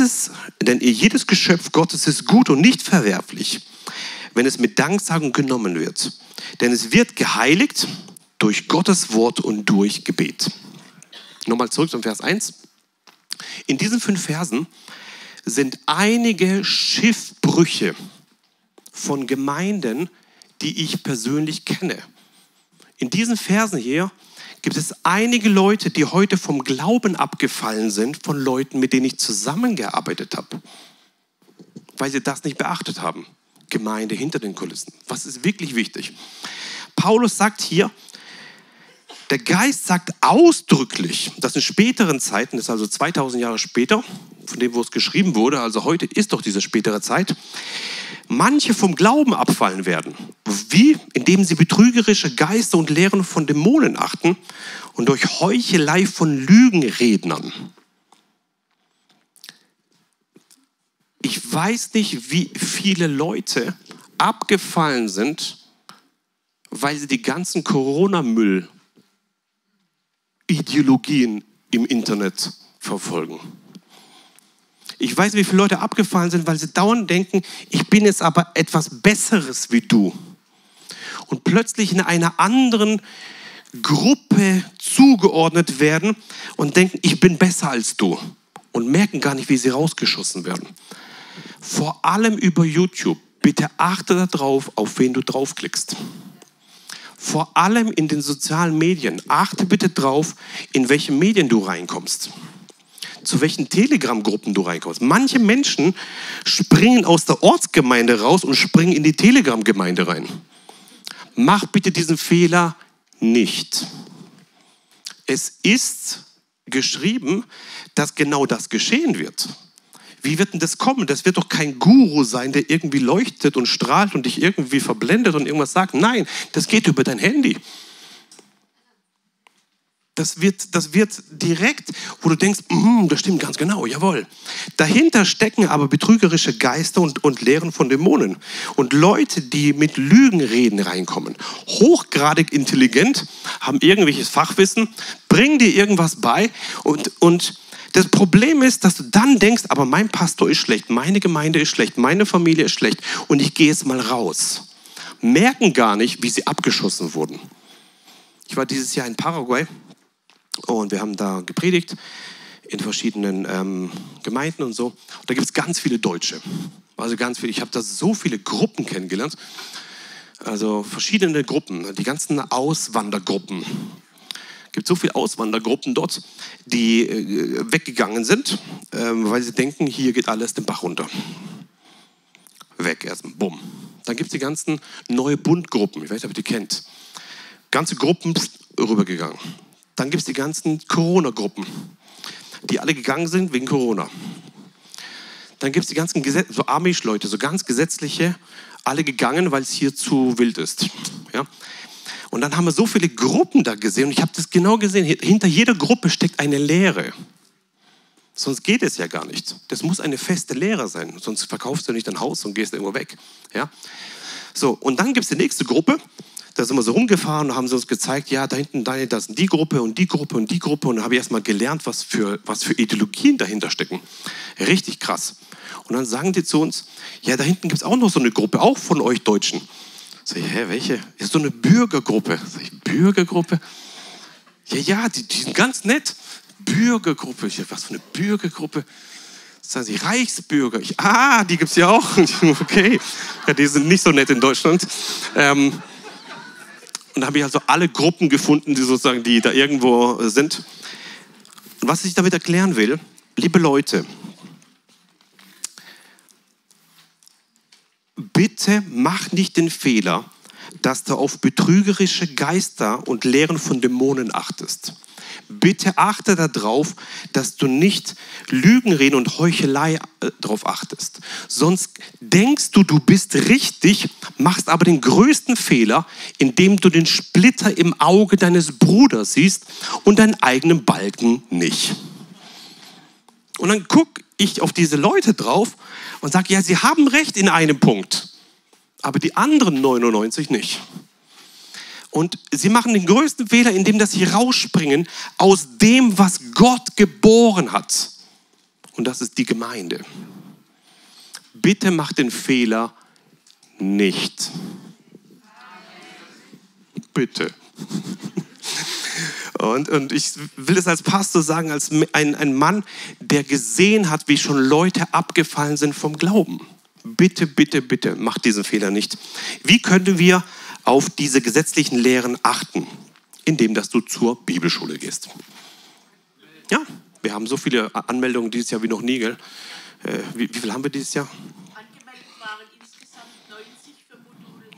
jedes Geschöpf Gottes ist gut und nicht verwerflich, wenn es mit Danksagung genommen wird. Denn es wird geheiligt durch Gottes Wort und durch Gebet. Nochmal zurück zum Vers 1. In diesen 5 Versen sind einige Schiffbrüche von Gemeinden, die ich persönlich kenne. In diesen Versen hier gibt es einige Leute, die heute vom Glauben abgefallen sind, von Leuten, mit denen ich zusammengearbeitet habe. weil sie das nicht beachtet haben. Gemeinde hinter den Kulissen. Was ist wirklich wichtig? Paulus sagt hier, der Geist sagt ausdrücklich, dass in späteren Zeiten, das ist also 2000 Jahre später, von dem, wo es geschrieben wurde, also heute ist doch diese spätere Zeit, manche vom Glauben abfallen werden. Wie? Indem sie betrügerische Geister und Lehren von Dämonen achten und durch Heuchelei von Lügenrednern. Ich weiß nicht, wie viele Leute abgefallen sind, weil sie die ganzen Corona-Müll-Ideologien im Internet verfolgen. Ich weiß, wie viele Leute abgefallen sind, weil sie dauernd denken, ich bin jetzt aber etwas Besseres wie du. Und plötzlich in einer anderen Gruppe zugeordnet werden und denken, ich bin besser als du. Und merken gar nicht, wie sie rausgeschossen werden. Vor allem über YouTube. Bitte achte darauf, auf wen du draufklickst. Vor allem in den sozialen Medien. Achte bitte drauf, in welche Medien du reinkommst. Zu welchen Telegram-Gruppen du reinkommst. Manche Menschen springen aus der Ortsgemeinde raus und springen in die Telegram-Gemeinde rein. Mach bitte diesen Fehler nicht. Es ist geschrieben, dass genau das geschehen wird. Wie wird denn das kommen? Das wird doch kein Guru sein, der irgendwie leuchtet und strahlt und dich irgendwie verblendet und irgendwas sagt. Nein, das geht über dein Handy. Das wird direkt, wo du denkst, das stimmt ganz genau, jawohl. Dahinter stecken aber betrügerische Geister und Lehren von Dämonen. Und Leute, die mit Lügenreden reinkommen, hochgradig intelligent, haben irgendwelches Fachwissen, bringen dir irgendwas bei und das Problem ist, dass du dann denkst, aber mein Pastor ist schlecht, meine Gemeinde ist schlecht, meine Familie ist schlecht und ich gehe jetzt mal raus. Merken gar nicht, wie sie abgeschossen wurden. Ich war dieses Jahr in Paraguay und wir haben da gepredigt in verschiedenen Gemeinden und so. Und da gibt es ganz viele Deutsche. Also ganz viele. Ich habe da so viele Gruppen kennengelernt. Also verschiedene Gruppen, die ganzen Auswandergruppen. Es gibt so viele Auswandergruppen dort, die weggegangen sind, weil sie denken, hier geht alles den Bach runter. Weg erstmal, bumm. Dann gibt es die ganzen neue Bundgruppen, ich weiß nicht, ob ihr die kennt. Ganze Gruppen rübergegangen. Dann gibt es die ganzen Corona-Gruppen, die alle gegangen sind wegen Corona. Dann gibt es die ganzen so Amish-Leute, so ganz gesetzliche, alle gegangen, weil es hier zu wild ist. Ja? Und dann haben wir so viele Gruppen da gesehen und ich habe das genau gesehen. Hinter jeder Gruppe steckt eine Lehre. Sonst geht es ja gar nicht. Das muss eine feste Lehre sein. Sonst verkaufst du nicht dein Haus und gehst irgendwo weg. Ja? So, und dann gibt es die nächste Gruppe. Da sind wir so rumgefahren und haben sie uns gezeigt, ja, da hinten, da sind die Gruppe und die Gruppe und die Gruppe. Und dann habe ich erst mal gelernt, was für Ideologien dahinter stecken. Richtig krass. Und dann sagen die zu uns, ja, da hinten gibt es auch noch so eine Gruppe, auch von euch Deutschen. Sag ich, hä, welche? Ist so eine Bürgergruppe. Sag ich, Bürgergruppe? Ja, die sind ganz nett. Bürgergruppe. Ich sag, was für eine Bürgergruppe? Sagen sie, Reichsbürger. Die gibt es ja auch. Okay. Ja, die sind nicht so nett in Deutschland. Und da habe ich also alle Gruppen gefunden, die da irgendwo sind. Und was ich damit erklären will, liebe Leute, bitte mach nicht den Fehler, dass du auf betrügerische Geister und Lehren von Dämonen achtest. Bitte achte darauf, dass du nicht Lügenreden und Heuchelei darauf achtest. Sonst denkst du, du bist richtig, machst aber den größten Fehler, indem du den Splitter im Auge deines Bruders siehst und deinen eigenen Balken nicht. Und dann gucke ich auf diese Leute drauf und sage, ja, sie haben recht in einem Punkt, aber die anderen 99 nicht. Und sie machen den größten Fehler, indem dass sie rausspringen aus dem, was Gott geboren hat. Und das ist die Gemeinde. Bitte mach den Fehler nicht. Bitte. Und ich will es als Pastor sagen, als ein Mann, der gesehen hat, wie schon Leute abgefallen sind vom Glauben. Bitte, bitte, bitte, mach diesen Fehler nicht. Wie können wir auf diese gesetzlichen Lehren achten? Indem, dass du zur Bibelschule gehst. Ja, wir haben so viele Anmeldungen dieses Jahr wie noch nie, gell? Wie viel haben wir dieses Jahr?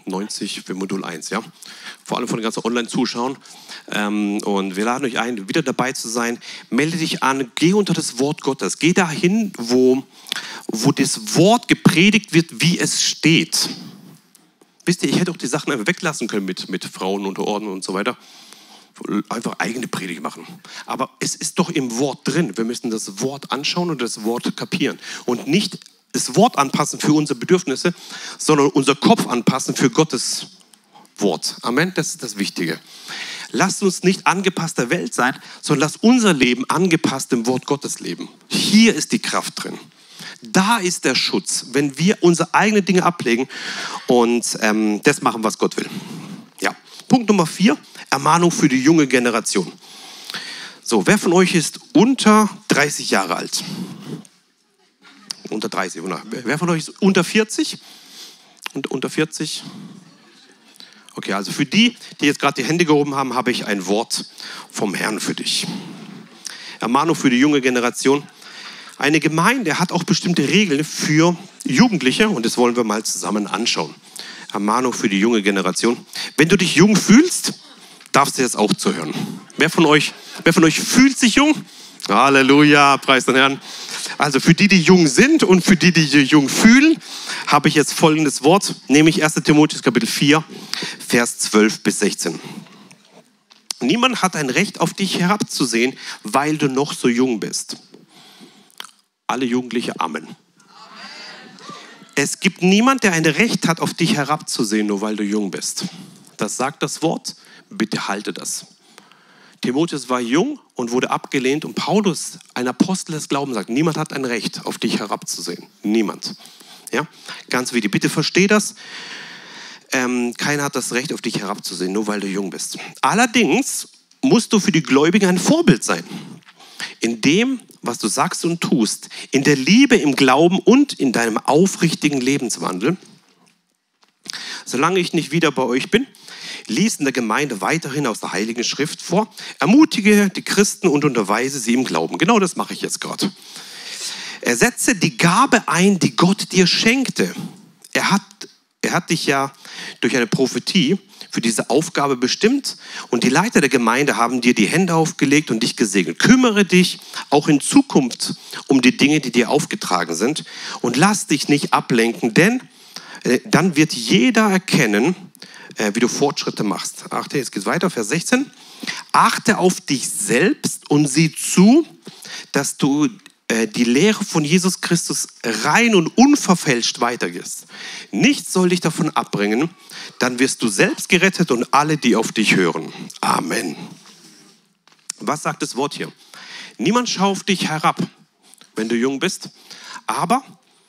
90 für Modul 1, ja. Vor allem von den ganzen Online-Zuschauern. Und wir laden euch ein, wieder dabei zu sein. Melde dich an, geh unter das Wort Gottes. Geh dahin, wo das Wort gepredigt wird, wie es steht. Wisst ihr, ich hätte auch die Sachen einfach weglassen können mit Frauen unterordnen und so weiter. Einfach eigene Predigt machen. Aber es ist doch im Wort drin. Wir müssen das Wort anschauen und das Wort kapieren. Und nicht das Wort anpassen für unsere Bedürfnisse, sondern unser Kopf anpassen für Gottes Wort. Amen, das ist das Wichtige. Lasst uns nicht angepasst der Welt sein, sondern lasst unser Leben angepasst dem Wort Gottes leben. Hier ist die Kraft drin. Da ist der Schutz, wenn wir unsere eigenen Dinge ablegen und das machen, was Gott will. Ja. Punkt Nummer 4, Ermahnung für die junge Generation. So, wer von euch ist unter 30 Jahre alt? Unter 30, oder? Wer von euch ist unter 40? Unter 40? Okay, also für die jetzt gerade die Hände gehoben haben, habe ich ein Wort vom Herrn für dich. Ermahnung für die junge Generation. Eine Gemeinde hat auch bestimmte Regeln für Jugendliche und das wollen wir mal zusammen anschauen. Ermahnung für die junge Generation. Wenn du dich jung fühlst, darfst du jetzt auch zuhören. Wer von euch fühlt sich jung? Halleluja, preis den Herrn. Also für die jung sind und für die jung fühlen, habe ich jetzt folgendes Wort, nämlich 1. Timotheus Kapitel 4, Vers 12 bis 16. Niemand hat ein Recht auf dich herabzusehen, weil du noch so jung bist. Alle Jugendliche Amen. Es gibt niemand, der ein Recht hat, auf dich herabzusehen, nur weil du jung bist. Das sagt das Wort, bitte halte das. Timotheus war jung und wurde abgelehnt und Paulus, ein Apostel des Glaubens, sagt, niemand hat ein Recht, auf dich herabzusehen. Niemand. Ja? Ganz wichtig, bitte versteh das. Keiner hat das Recht, auf dich herabzusehen, nur weil du jung bist. Allerdings musst du für die Gläubigen ein Vorbild sein. In dem, was du sagst und tust, in der Liebe, im Glauben und in deinem aufrichtigen Lebenswandel. Solange ich nicht wieder bei euch bin, lies in der Gemeinde weiterhin aus der Heiligen Schrift vor, ermutige die Christen und unterweise sie im Glauben. Genau das mache ich jetzt gerade. Ersetze die Gabe ein, die Gott dir schenkte. Er hat dich ja durch eine Prophetie für diese Aufgabe bestimmt und die Leiter der Gemeinde haben dir die Hände aufgelegt und dich gesegnet. Kümmere dich auch in Zukunft um die Dinge, die dir aufgetragen sind und lass dich nicht ablenken, denn dann wird jeder erkennen, wie du Fortschritte machst. Achte, jetzt geht's weiter, Vers 16. Achte auf dich selbst und sieh zu, dass du die Lehre von Jesus Christus rein und unverfälscht weitergibst. Nichts soll dich davon abbringen, dann wirst du selbst gerettet und alle, die auf dich hören. Amen. Was sagt das Wort hier? Niemand schaut auf dich herab, wenn du jung bist, aber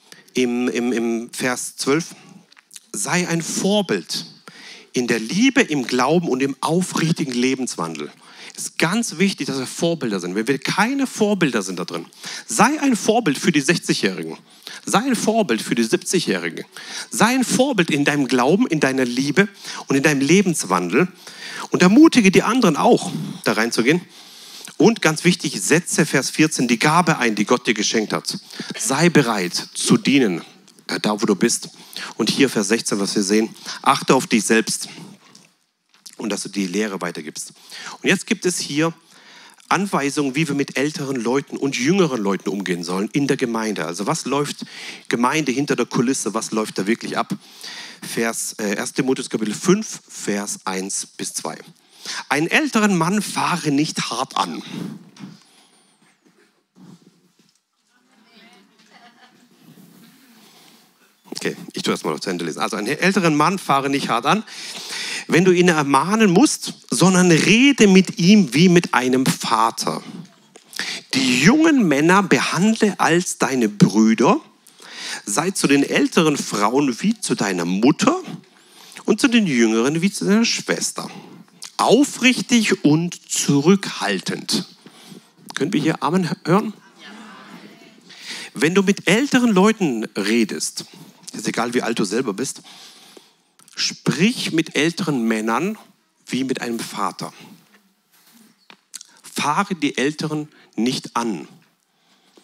im Vers 12, sei ein Vorbild in der Liebe, im Glauben und im aufrichtigen Lebenswandel. Es ist ganz wichtig, dass wir Vorbilder sind. Wenn wir keine Vorbilder sind da drin, sei ein Vorbild für die 60-Jährigen. Sei ein Vorbild für die 70-Jährigen. Sei ein Vorbild in deinem Glauben, in deiner Liebe und in deinem Lebenswandel. Und ermutige die anderen auch, da reinzugehen. Und ganz wichtig, setze, Vers 14, die Gabe ein, die Gott dir geschenkt hat. Sei bereit zu dienen, da wo du bist. Und hier Vers 16, was wir sehen, achte auf dich selbst und dass du die Lehre weitergibst. Und jetzt gibt es hier Anweisungen, wie wir mit älteren Leuten und jüngeren Leuten umgehen sollen in der Gemeinde. Also was läuft Gemeinde hinter der Kulisse, was läuft da wirklich ab? 1. Timotheus Kapitel 5, Vers 1 bis 2. Einen älteren Mann fahre nicht hart an. Okay, ich tue das mal noch zu Ende lesen. Also einen älteren Mann fahre nicht hart an, wenn du ihn ermahnen musst, sondern rede mit ihm wie mit einem Vater. Die jungen Männer behandle als deine Brüder, sei zu den älteren Frauen wie zu deiner Mutter und zu den jüngeren wie zu deiner Schwester. Aufrichtig und zurückhaltend. Können wir hier Amen hören? Wenn du mit älteren Leuten redest, ist egal wie alt du selber bist, sprich mit älteren Männern wie mit einem Vater. Fahre die Älteren nicht an.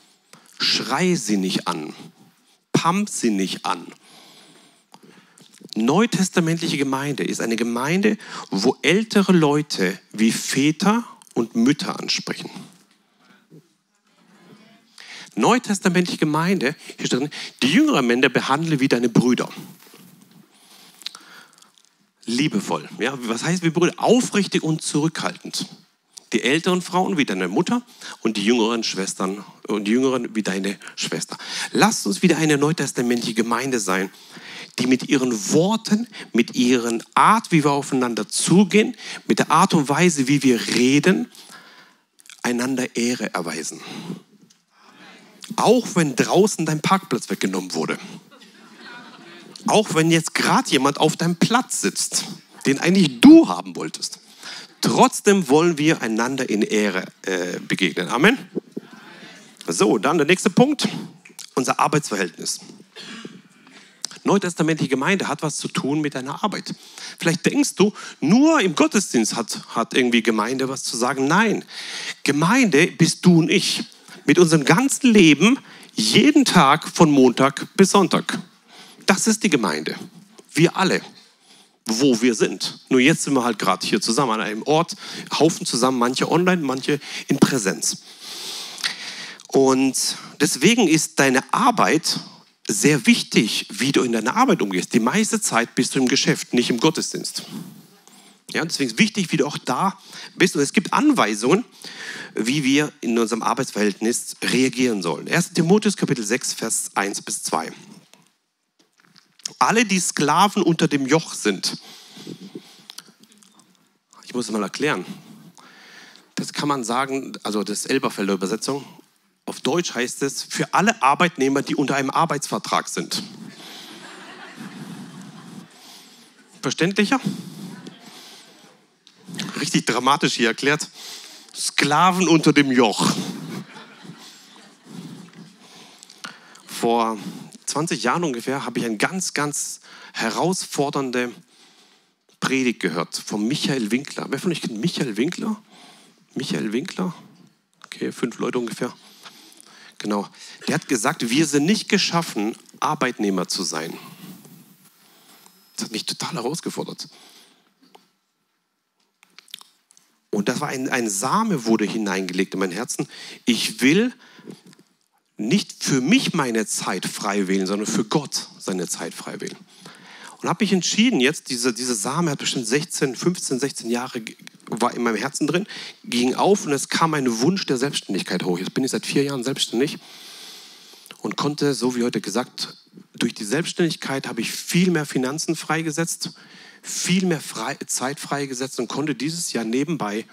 Schrei sie nicht an. Pump sie nicht an. Neutestamentliche Gemeinde ist eine Gemeinde, wo ältere Leute wie Väter und Mütter ansprechen. Neutestamentliche Gemeinde, hier steht drin, die jüngeren Männer behandle wie deine Brüder. Liebevoll. Ja, was heißt wie Brüder? Aufrichtig und zurückhaltend. Die älteren Frauen wie deine Mutter und die jüngeren Schwestern und die jüngeren wie deine Schwester. Lasst uns wieder eine neutestamentliche Gemeinde sein, die mit ihren Worten, mit ihren Art, wie wir aufeinander zugehen, mit der Art und Weise, wie wir reden, einander Ehre erweisen. Auch wenn draußen dein Parkplatz weggenommen wurde. Auch wenn jetzt gerade jemand auf deinem Platz sitzt, den eigentlich du haben wolltest. Trotzdem wollen wir einander in Ehre begegnen. Amen. So, dann der nächste Punkt. Unser Arbeitsverhältnis. Neutestamentliche Gemeinde hat was zu tun mit deiner Arbeit. Vielleicht denkst du, nur im Gottesdienst hat irgendwie Gemeinde was zu sagen. Nein, Gemeinde bist du und ich. Mit unserem ganzen Leben, jeden Tag von Montag bis Sonntag. Das ist die Gemeinde. Wir alle, wo wir sind. Nur jetzt sind wir halt gerade hier zusammen an einem Ort, Haufen zusammen, manche online, manche in Präsenz. Und deswegen ist deine Arbeit sehr wichtig, wie du in deiner Arbeit umgehst. Die meiste Zeit bist du im Geschäft, nicht im Gottesdienst. Ja, deswegen ist wichtig, wie du auch da bist. Und es gibt Anweisungen, wie wir in unserem Arbeitsverhältnis reagieren sollen. 1. Timotheus Kapitel 6, Vers 1 bis 2. Alle, die Sklaven unter dem Joch sind. Ich muss es mal erklären. Das kann man sagen, also das Elberfelder Übersetzung. Auf Deutsch heißt es, für alle Arbeitnehmer, die unter einem Arbeitsvertrag sind. Verständlicher? Richtig dramatisch hier erklärt. Sklaven unter dem Joch. Vor 20 Jahren ungefähr habe ich eine ganz, ganz herausfordernde Predigt gehört von Michael Winkler. Wer von euch kennt Michael Winkler? Michael Winkler? Okay, 5 Leute ungefähr. Genau. Der hat gesagt, wir sind nicht geschaffen, Arbeitnehmer zu sein. Das hat mich total herausgefordert. Und das war ein Same wurde hineingelegt in mein Herzen. Ich will nicht für mich meine Zeit frei wählen, sondern für Gott seine Zeit frei wählen. Und habe mich entschieden, jetzt, diese Same hat bestimmt 15, 16 Jahre, war in meinem Herzen drin, ging auf und es kam ein Wunsch der Selbstständigkeit hoch. Jetzt bin ich seit 4 Jahren selbstständig und konnte, so wie heute gesagt, durch die Selbstständigkeit habe ich viel mehr Finanzen freigesetzt, viel mehr Zeit freigesetzt und konnte dieses Jahr nebenbei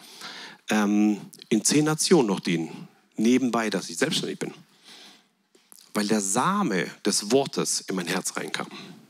in 10 Nationen noch dienen. Nebenbei, dass ich selbstständig bin. Weil der Same des Wortes in mein Herz reinkam.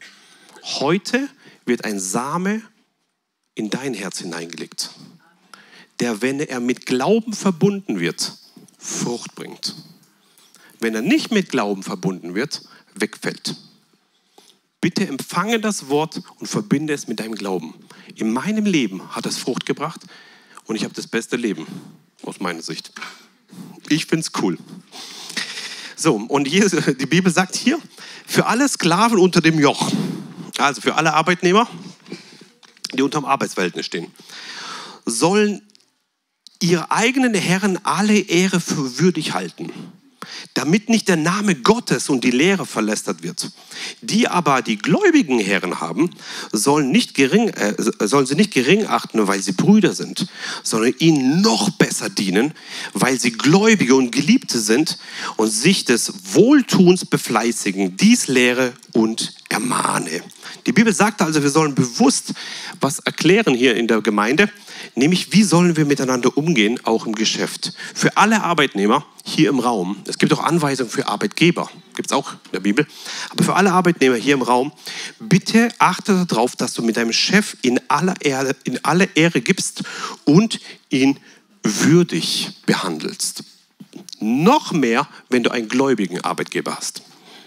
Heute wird ein Same in dein Herz hineingelegt, der, wenn er mit Glauben verbunden wird, Frucht bringt. Wenn er nicht mit Glauben verbunden wird, wegfällt. Bitte empfange das Wort und verbinde es mit deinem Glauben. In meinem Leben hat es Frucht gebracht und ich habe das beste Leben, aus meiner Sicht. Ich finde es cool. So, und die Bibel sagt hier, für alle Sklaven unter dem Joch, also für alle Arbeitnehmer, die unter dem Arbeitsverhältnis stehen, sollen ihre eigenen Herren alle Ehre für würdig halten, damit nicht der Name Gottes und die Lehre verlästert wird. Die aber die gläubigen Herren haben, sollen sie nicht gering achten, weil sie Brüder sind, sondern ihnen noch besser dienen, weil sie Gläubige und Geliebte sind und sich des Wohltuns befleißigen. Dies lehre und ermahne. Die Bibel sagt also, wir sollen bewusst was erklären hier in der Gemeinde, nämlich wie sollen wir miteinander umgehen, auch im Geschäft. Für alle Arbeitnehmer hier im Raum, es gibt auch Anweisungen für Arbeitgeber, gibt es auch in der Bibel, aber für alle Arbeitnehmer hier im Raum, bitte achte darauf, dass du mit deinem Chef in aller Ehre gibst und ihn würdig behandelst. Noch mehr, wenn du einen gläubigen Arbeitgeber hast.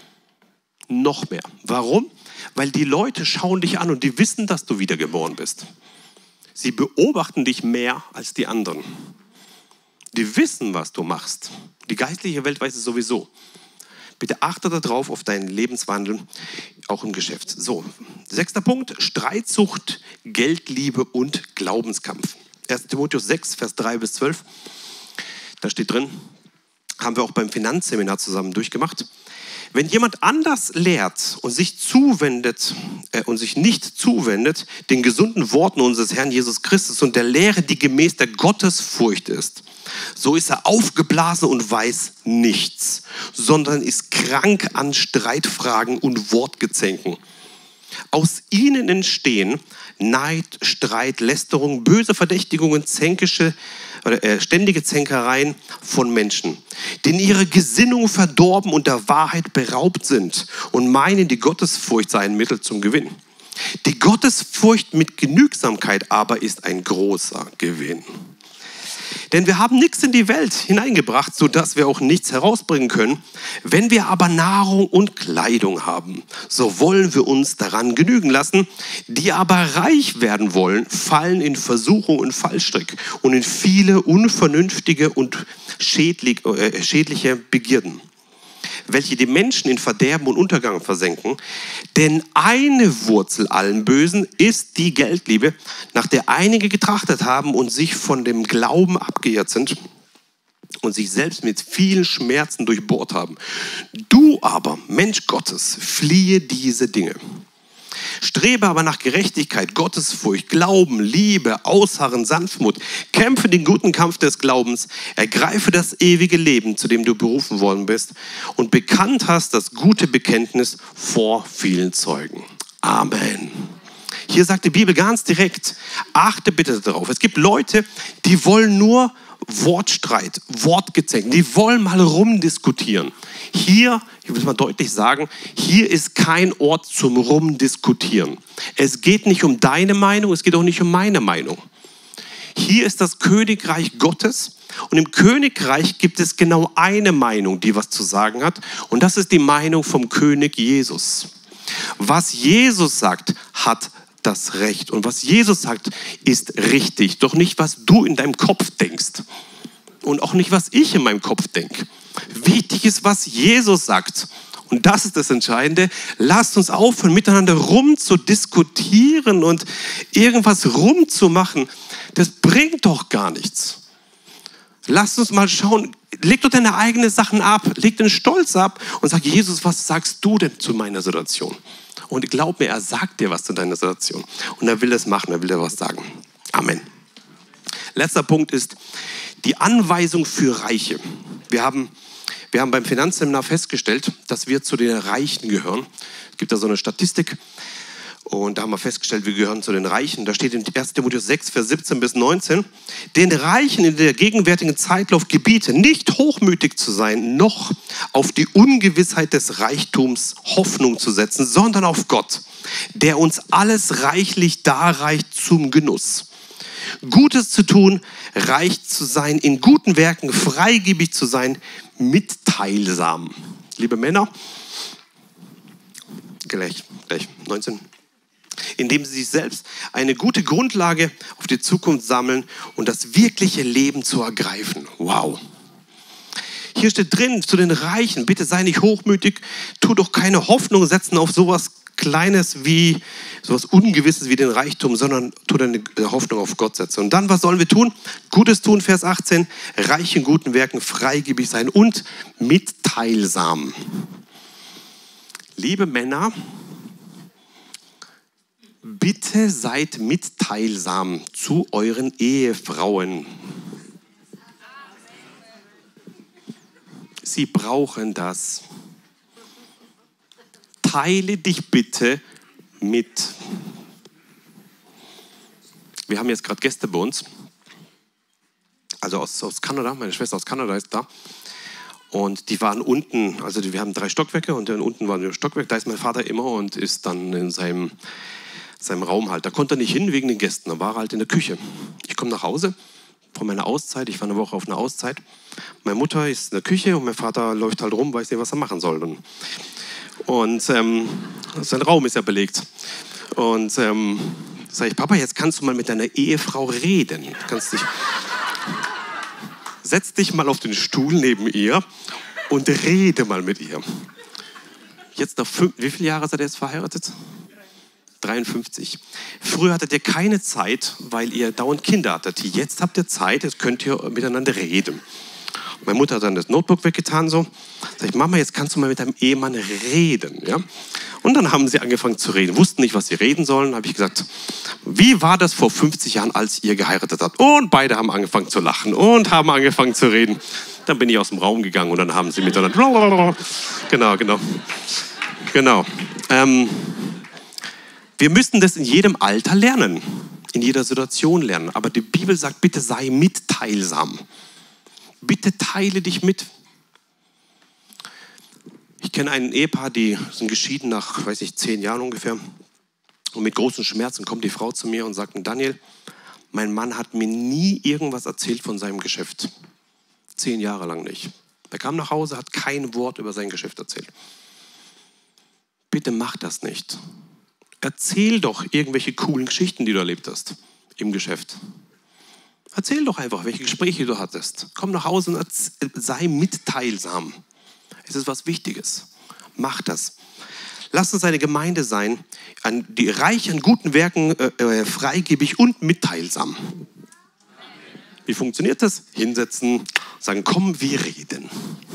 Noch mehr. Warum? Weil die Leute schauen dich an und die wissen, dass du wiedergeboren bist. Sie beobachten dich mehr als die anderen. Die wissen, was du machst. Die geistliche Welt weiß es sowieso. Bitte achte darauf, auf deinen Lebenswandel, auch im Geschäft. So, 6. Punkt, Streitsucht, Geldliebe und Glaubenskampf. 1. Timotheus 6, Vers 3 bis 12, da steht drin, haben wir auch beim Finanzseminar zusammen durchgemacht. Wenn jemand anders lehrt und sich nicht zuwendet den gesunden Worten unseres Herrn Jesus Christus und der Lehre, die gemäß der Gottesfurcht ist, so ist er aufgeblasen und weiß nichts, sondern ist krank an Streitfragen und Wortgezänken. Aus ihnen entstehen Neid, Streit, Lästerung, böse Verdächtigungen, ständige Zänkereien von Menschen, die in ihrer Gesinnung verdorben und der Wahrheit beraubt sind und meinen, die Gottesfurcht sei ein Mittel zum Gewinn. Die Gottesfurcht mit Genügsamkeit aber ist ein großer Gewinn. Denn wir haben nichts in die Welt hineingebracht, sodass wir auch nichts herausbringen können. Wenn wir aber Nahrung und Kleidung haben, so wollen wir uns daran genügen lassen. Die aber reich werden wollen, fallen in Versuchung und Fallstrick und in viele unvernünftige und schädliche Begierden, welche die Menschen in Verderben und Untergang versenken. Denn eine Wurzel allen Bösen ist die Geldliebe, nach der einige getrachtet haben und sich von dem Glauben abgeirrt sind und sich selbst mit vielen Schmerzen durchbohrt haben. Du aber, Mensch Gottes, fliehe diese Dinge. Strebe aber nach Gerechtigkeit, Gottesfurcht, Glauben, Liebe, Ausharren, Sanftmut. Kämpfe den guten Kampf des Glaubens. Ergreife das ewige Leben, zu dem du berufen worden bist und bekannt hast das gute Bekenntnis vor vielen Zeugen. Amen. Hier sagt die Bibel ganz direkt, achte bitte darauf. Es gibt Leute, die wollen nur Wortstreit, Wortgezänk, die wollen mal rumdiskutieren. Hier, ich will es mal deutlich sagen, hier ist kein Ort zum Rumdiskutieren. Es geht nicht um deine Meinung, es geht auch nicht um meine Meinung. Hier ist das Königreich Gottes und im Königreich gibt es genau eine Meinung, die was zu sagen hat, und das ist die Meinung vom König Jesus. Was Jesus sagt, hat das Recht. Und was Jesus sagt, ist richtig. Doch nicht, was du in deinem Kopf denkst. Und auch nicht, was ich in meinem Kopf denke. Wichtig ist, was Jesus sagt. Und das ist das Entscheidende. Lasst uns aufhören, miteinander rumzudiskutieren und irgendwas rumzumachen. Das bringt doch gar nichts. Lasst uns mal schauen. Leg doch deine eigenen Sachen ab. Leg den Stolz ab und sag, Jesus, was sagst du denn zu meiner Situation? Und glaub mir, er sagt dir was zu deiner Situation. Und er will das machen, er will dir was sagen. Amen. Letzter Punkt ist die Anweisung für Reiche. Wir haben beim Finanzseminar festgestellt, dass wir zu den Reichen gehören. Es gibt da so eine Statistik. Und da haben wir festgestellt, wir gehören zu den Reichen. Da steht in 1. Timotheus 6, Vers 17 bis 19, den Reichen in der gegenwärtigen Zeitlauf gebiete, nicht hochmütig zu sein, noch auf die Ungewissheit des Reichtums Hoffnung zu setzen, sondern auf Gott, der uns alles reichlich darreicht zum Genuss. Gutes zu tun, reich zu sein, in guten Werken freigebig zu sein, mitteilsam. Liebe Männer, gleich 19. Indem sie sich selbst eine gute Grundlage auf die Zukunft sammeln und das wirkliche Leben zu ergreifen. Wow. Hier steht drin, zu den Reichen, bitte sei nicht hochmütig, tu doch keine Hoffnung setzen auf sowas Kleines wie, sowas Ungewisses wie den Reichtum, sondern tu deine Hoffnung auf Gott setzen. Und dann, was sollen wir tun? Gutes tun, Vers 18, reich in guten Werken, freigebig sein und mitteilsam. Liebe Männer, bitte seid mitteilsam zu euren Ehefrauen. Sie brauchen das. Teile dich bitte mit. Wir haben jetzt gerade Gäste bei uns. Also aus Kanada, meine Schwester aus Kanada ist da. Und die waren unten, also wir haben 3 Stockwerke und dann unten war ein Stockwerk. Da ist mein Vater immer und ist dann in seinem Raum halt. Da konnte er nicht hin wegen den Gästen. Da war er halt in der Küche. Ich komme nach Hause von meiner Auszeit. Ich war eine Woche auf einer Auszeit. Meine Mutter ist in der Küche und mein Vater läuft halt rum, weiß nicht, was er machen soll. Und sein Raum ist ja belegt. Und sage ich, Papa, jetzt kannst du mal mit deiner Ehefrau reden. Setz dich mal auf den Stuhl neben ihr und rede mal mit ihr. Jetzt noch wie viele Jahre seid ihr jetzt verheiratet? 53. Früher hattet ihr keine Zeit, weil ihr dauernd Kinder hattet. Jetzt habt ihr Zeit, jetzt könnt ihr miteinander reden. Meine Mutter hat dann das Notebook weggetan, so. Sag ich, Mama, jetzt kannst du mal mit deinem Ehemann reden. Ja? Und dann haben sie angefangen zu reden, wussten nicht, was sie reden sollen. Habe ich gesagt, wie war das vor 50 Jahren, als ihr geheiratet habt? Und beide haben angefangen zu lachen und haben angefangen zu reden. Dann bin ich aus dem Raum gegangen und dann haben sie miteinander... Genau. Wir müssen das in jedem Alter lernen, in jeder Situation lernen. Aber die Bibel sagt, bitte sei mitteilsam. Bitte teile dich mit. Ich kenne ein Ehepaar, die sind geschieden nach, 10 Jahren ungefähr. Und mit großen Schmerzen kommt die Frau zu mir und sagt, Daniel, mein Mann hat mir nie irgendwas erzählt von seinem Geschäft. 10 Jahre lang nicht. Er kam nach Hause, hat kein Wort über sein Geschäft erzählt. Bitte mach das nicht. Erzähl doch irgendwelche coolen Geschichten, die du erlebt hast im Geschäft. Erzähl doch einfach, welche Gespräche du hattest. Komm nach Hause und sei mitteilsam. Es ist was Wichtiges. Mach das. Lass uns eine Gemeinde sein, die reich an guten Werken, freigebig und mitteilsam. Wie funktioniert das? Hinsetzen, sagen, komm, wir reden.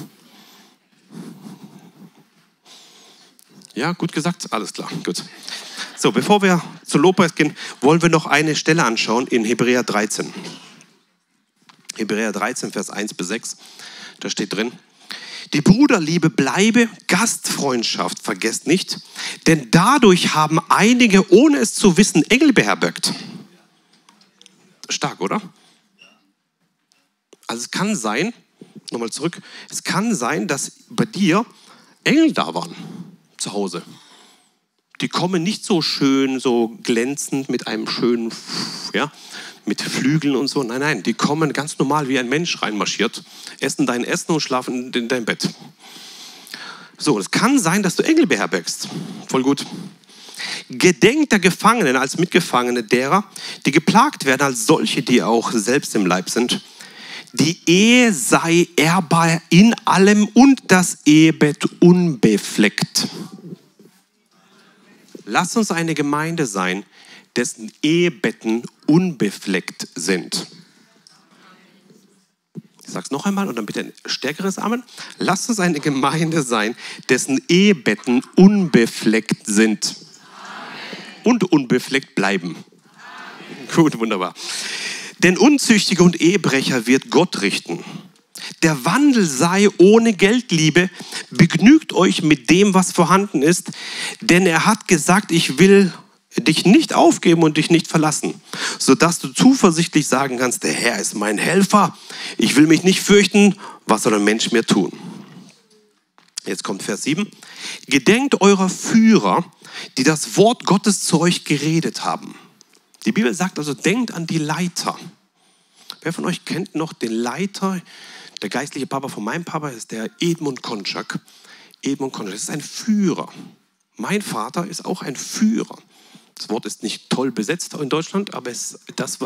Ja, gut gesagt? Alles klar, gut. So, bevor wir zu Lobpreis gehen, wollen wir noch eine Stelle anschauen in Hebräer 13. Hebräer 13, Vers 1-6, da steht drin, die Bruderliebe bleibe, Gastfreundschaft vergesst nicht, denn dadurch haben einige, ohne es zu wissen, Engel beherbergt. Stark, oder? Also es kann sein, nochmal zurück, es kann sein, dass bei dir Engel da waren, zu Hause. Die kommen nicht so schön, so glänzend mit einem schönen, ja, mit Flügeln und so. Nein, nein, die kommen ganz normal wie ein Mensch reinmarschiert, essen dein Essen und schlafen in dein Bett. So, es kann sein, dass du Engel beherbergst. Voll gut. Gedenkt der Gefangenen als Mitgefangene derer, die geplagt werden als solche, die auch selbst im Leib sind. Die Ehe sei ehrbar in allem und das Ehebett unbefleckt. Lass uns eine Gemeinde sein, dessen Ehebetten unbefleckt sind. Ich sage es noch einmal und dann bitte ein stärkeres Amen. Lass uns eine Gemeinde sein, dessen Ehebetten unbefleckt sind. Amen. Und unbefleckt bleiben. Amen. Gut, wunderbar. Denn Unzüchtige und Ehebrecher wird Gott richten. Der Wandel sei ohne Geldliebe, begnügt euch mit dem, was vorhanden ist, denn er hat gesagt, ich will dich nicht aufgeben und dich nicht verlassen, sodass du zuversichtlich sagen kannst, der Herr ist mein Helfer, ich will mich nicht fürchten, was soll ein Mensch mir tun? Jetzt kommt Vers 7. Gedenkt eurer Führer, die das Wort Gottes zu euch geredet haben. Die Bibel sagt also, denkt an die Leiter. Wer von euch kennt noch den Leiter? Der geistliche Papa von meinem Papa ist der Edmund Konczak. Edmund Konczak, das ist ein Führer. Mein Vater ist auch ein Führer. Das Wort ist nicht toll besetzt in Deutschland, aber es ist das,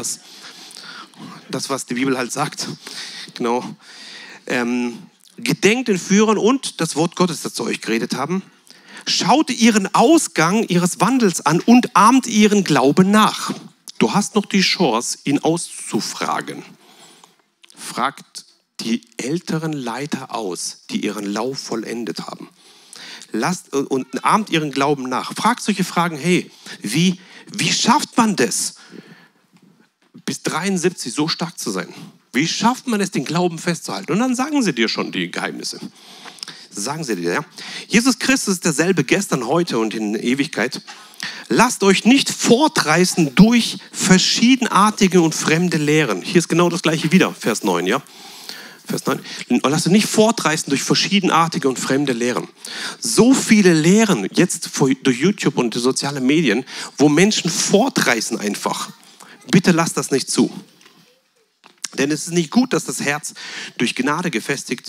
was die Bibel halt sagt. Genau. Gedenkt den Führern und das Wort Gottes, das zu euch geredet haben. Schaut ihren Ausgang ihres Wandels an und ahmt ihren Glauben nach. Du hast noch die Chance, ihn auszufragen. Fragt die älteren Leiter aus, die ihren Lauf vollendet haben. Lasst und ahmt ihren Glauben nach. Fragt solche Fragen, hey, wie schafft man das, bis 73 so stark zu sein? Wie schafft man es, den Glauben festzuhalten? Und dann sagen sie dir schon die Geheimnisse. Sagen sie dir, ja? Jesus Christus ist derselbe gestern, heute und in Ewigkeit. Lasst euch nicht fortreißen durch verschiedenartige und fremde Lehren. Hier ist genau das gleiche wieder, Vers 9, ja? Vers 9. Lasst euch nicht fortreißen durch verschiedenartige und fremde Lehren. So viele Lehren jetzt durch YouTube und die sozialen Medien, wo Menschen fortreißen einfach. Bitte lasst das nicht zu. Denn es ist nicht gut, dass das Herz durch Gnade gefestigt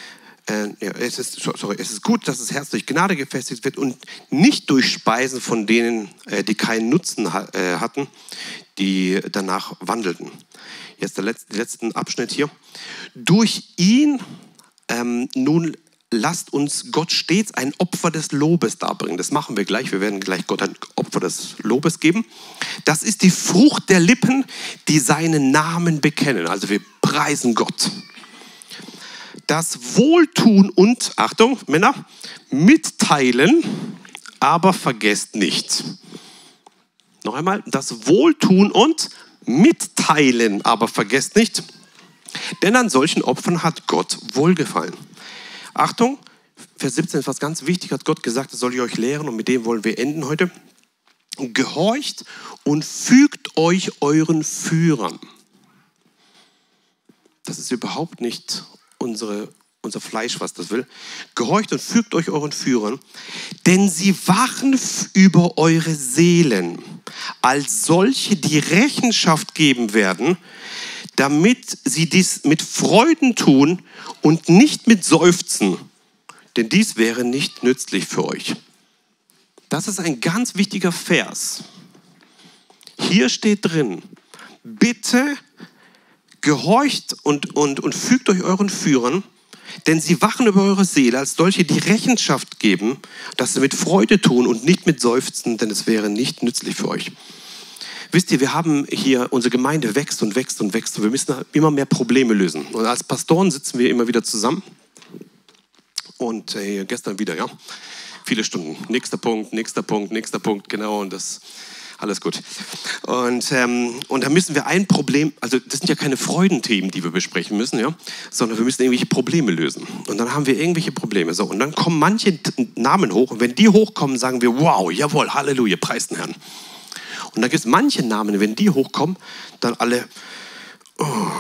es ist gut, dass das Herz durch Gnade gefestigt wird und nicht durch Speisen von denen, die keinen Nutzen hatten, die danach wandelten. Jetzt der letzten Abschnitt hier. Durch ihn nun lasst uns Gott stets ein Opfer des Lobes darbringen. Das machen wir gleich. Wir werden gleich Gott ein Opfer des Lobes geben. Das ist die Frucht der Lippen, die seinen Namen bekennen. Also wir preisen Gott. Das Wohltun und, Achtung, Männer, mitteilen, aber vergesst nicht. Noch einmal, das Wohltun und mitteilen, aber vergesst nicht. Denn an solchen Opfern hat Gott Wohlgefallen. Achtung, Vers 17 ist was ganz wichtig, hat Gott gesagt, das soll ich euch lehren und mit dem wollen wir enden heute. Gehorcht und fügt euch euren Führern. Das ist überhaupt nicht unser Fleisch, was das will. Gehorcht und fügt euch euren Führern, denn sie wachen über eure Seelen, als solche, die Rechenschaft geben werden, damit sie dies mit Freuden tun und nicht mit Seufzen, denn dies wäre nicht nützlich für euch. Das ist ein ganz wichtiger Vers. Hier steht drin, bitte gehorcht und fügt euch euren Führern, denn sie wachen über eure Seele als solche, die Rechenschaft geben, dass sie mit Freude tun und nicht mit Seufzen, denn es wäre nicht nützlich für euch. Wisst ihr, wir haben hier, unsere Gemeinde wächst und wächst und wächst und wir müssen immer mehr Probleme lösen. Und als Pastoren sitzen wir immer wieder zusammen und gestern wieder, ja, viele Stunden. Nächster Punkt, genau, und das, alles gut. Und da müssen wir ein Problem, also das sind ja keine Freudenthemen, die wir besprechen müssen, ja, sondern wir müssen irgendwelche Probleme lösen. Und dann haben wir irgendwelche Probleme. So, und dann kommen manche Namen hoch und wenn die hochkommen, sagen wir, wow, jawohl, Halleluja, preis den Herrn. Und da gibt es manche Namen, wenn die hochkommen, dann alle, oh.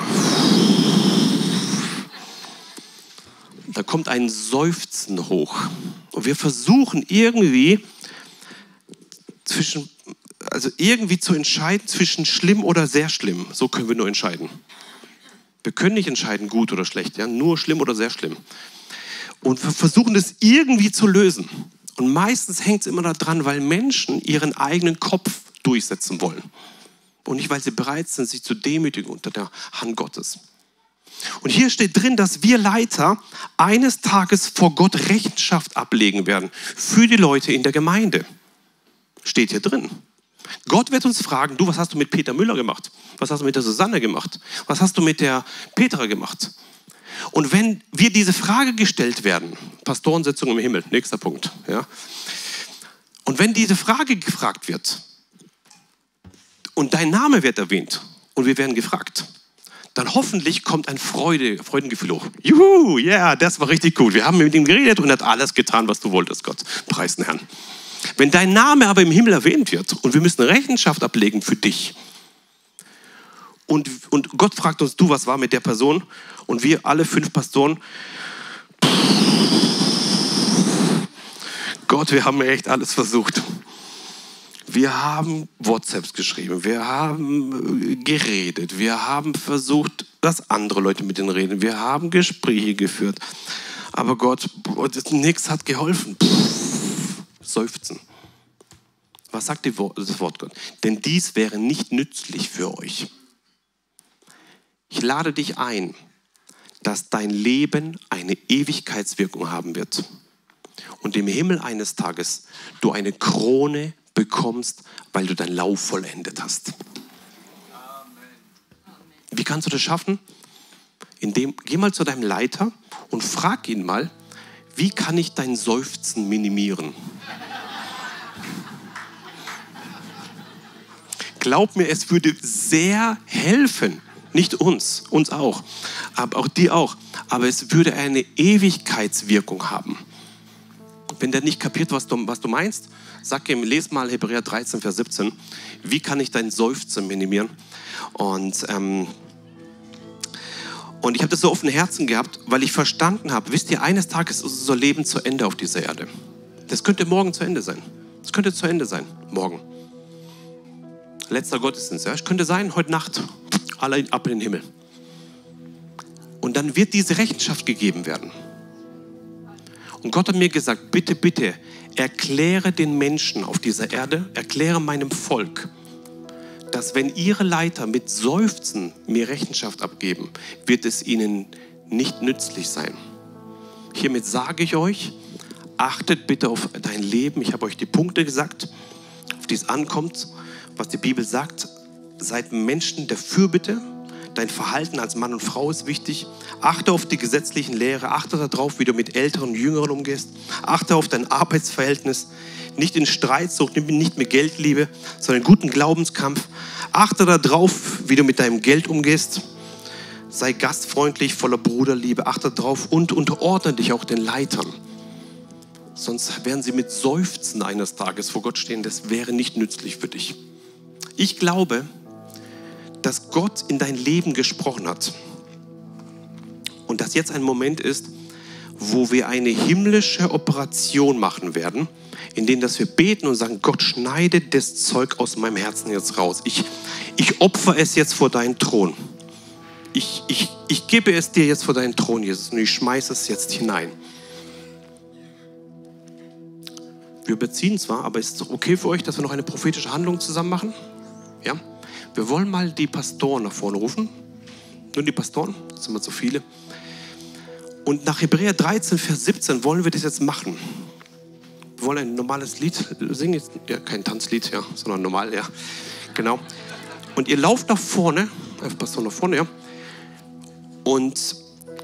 Da kommt ein Seufzen hoch. Und wir versuchen irgendwie zu entscheiden zwischen schlimm oder sehr schlimm. So können wir nur entscheiden. Wir können nicht entscheiden, gut oder schlecht, ja? Nur schlimm oder sehr schlimm. Und wir versuchen das irgendwie zu lösen. Und meistens hängt es immer daran, weil Menschen ihren eigenen Kopf durchsetzen wollen. Und nicht, weil sie bereit sind, sich zu demütigen unter der Hand Gottes. Und hier steht drin, dass wir Leiter eines Tages vor Gott Rechenschaft ablegen werden für die Leute in der Gemeinde. Steht hier drin. Gott wird uns fragen, du, was hast du mit Peter Müller gemacht? Was hast du mit der Susanne gemacht? Was hast du mit der Petra gemacht? Und wenn wir diese Frage gestellt werden, Pastorensitzung im Himmel, nächster Punkt, ja. Und wenn diese Frage gefragt wird und dein Name wird erwähnt und wir werden gefragt, dann hoffentlich kommt ein Freudengefühl hoch. Juhu, ja, yeah, das war richtig gut. Wir haben mit ihm geredet und er hat alles getan, was du wolltest, Gott. Preis den Herrn. Wenn dein Name aber im Himmel erwähnt wird und wir müssen Rechenschaft ablegen für dich und Gott fragt uns, du, was war mit der Person? Und wir alle 5 Pastoren, Gott, wir haben echt alles versucht. Wir haben WhatsApps geschrieben, wir haben geredet, wir haben versucht, dass andere Leute mit denen reden, wir haben Gespräche geführt. Aber Gott, nichts hat geholfen. Seufzen. Was sagt das Wort Gott? Denn dies wäre nicht nützlich für euch. Ich lade dich ein, dass dein Leben eine Ewigkeitswirkung haben wird. Und im Himmel eines Tages du eine Krone bekommst, weil du deinen Lauf vollendet hast. Wie kannst du das schaffen? Geh mal zu deinem Leiter und frag ihn mal, wie kann ich dein Seufzen minimieren? Glaub mir, es würde sehr helfen. Nicht uns auch, aber auch dir auch. Aber es würde eine Ewigkeitswirkung haben. Wenn der nicht kapiert, was du meinst, sag ihm, les mal Hebräer 13, Vers 17. Wie kann ich dein Seufzen minimieren? Und ich habe das so auf dem Herzen gehabt, weil ich verstanden habe, wisst ihr, eines Tages ist unser Leben zu Ende auf dieser Erde. Das könnte morgen zu Ende sein. Das könnte zu Ende sein, morgen. Letzter Gottesdienst, ja. Es könnte sein, heute Nacht, alle ab in den Himmel. Und dann wird diese Rechenschaft gegeben werden. Und Gott hat mir gesagt, bitte, bitte, erkläre den Menschen auf dieser Erde, erkläre meinem Volk, dass wenn ihre Leiter mit Seufzen mir Rechenschaft abgeben, wird es ihnen nicht nützlich sein. hiermit sage ich euch, achtet bitte auf dein Leben. Ich habe euch die Punkte gesagt, auf die es ankommt, was die Bibel sagt. Seid Menschen der Fürbitte. Dein Verhalten als Mann und Frau ist wichtig. Achte auf die gesetzlichen Lehre. Achte darauf, wie du mit Älteren und Jüngeren umgehst. Achte auf dein Arbeitsverhältnis. Nicht in Streitsucht, nicht mit Geldliebe, sondern in guten Glaubenskampf. Achte darauf, wie du mit deinem Geld umgehst. Sei gastfreundlich, voller Bruderliebe. Achte darauf und unterordne dich auch den Leitern. Sonst werden sie mit Seufzen eines Tages vor Gott stehen. Das wäre nicht nützlich für dich. Ich glaube, dass Gott in dein Leben gesprochen hat. Und dass jetzt ein Moment ist, wo wir eine himmlische Operation machen werden, in dem dass wir beten und sagen, Gott, schneide das Zeug aus meinem Herzen jetzt raus. Ich opfere es jetzt vor deinen Thron. Ich gebe es dir jetzt vor deinen Thron, Jesus, und ich schmeiße es jetzt hinein. Wir überziehen zwar, aber ist es okay für euch, dass wir noch eine prophetische Handlung zusammen machen? Ja? Wir wollen mal die Pastoren nach vorne rufen. Nur die Pastoren, das sind immer zu viele. Und nach Hebräer 13, Vers 17 wollen wir das jetzt machen. Wir wollen ein normales Lied singen. Jetzt, ja, kein Tanzlied, ja, sondern normal, ja. Genau. Und ihr lauft nach vorne, Pastor nach vorne, ja. Und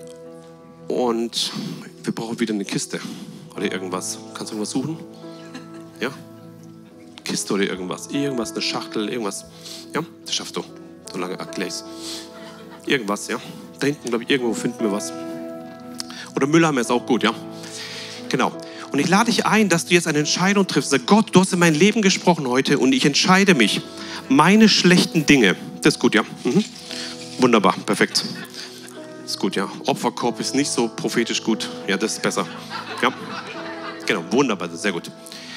wir brauchen wieder eine Kiste oder irgendwas. Kannst du irgendwas suchen? Ja? Kiste oder irgendwas. Irgendwas, eine Schachtel, irgendwas. Ja, das schaffst du. So lange erkläre ich's. Irgendwas, ja. Da hinten, glaube ich, irgendwo finden wir was. Oder Mülleimer ist auch gut, ja. Genau. Und ich lade dich ein, dass du jetzt eine Entscheidung triffst. Sag, Gott, du hast in mein Leben gesprochen heute und ich entscheide mich. Meine schlechten Dinge. Das ist gut, ja. Mhm. Wunderbar, perfekt. Ist gut, ja. Opferkorb ist nicht so prophetisch gut. Ja, das ist besser. Ja. Genau, wunderbar, sehr gut.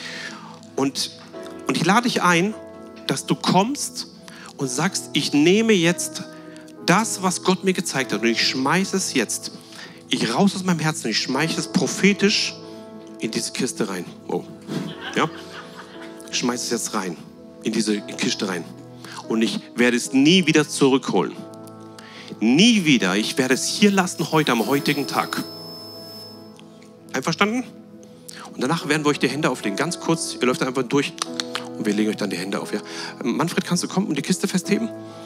Und ich lade dich ein, dass du kommst und sagst, ich nehme jetzt das, was Gott mir gezeigt hat und ich schmeiße es jetzt. Ich raus aus meinem Herzen, ich schmeiße es prophetisch in diese Kiste rein. Oh. Ja? Ich schmeiße es jetzt rein, in diese Kiste rein. Und ich werde es nie wieder zurückholen. Nie wieder. Ich werde es hier lassen, heute am heutigen Tag. Einverstanden? Und danach werden wir euch die Hände auflegen. Ganz kurz, ihr läuft einfach durch und wir legen euch dann die Hände auf. Ja? Manfred, kannst du kommen und die Kiste festheben?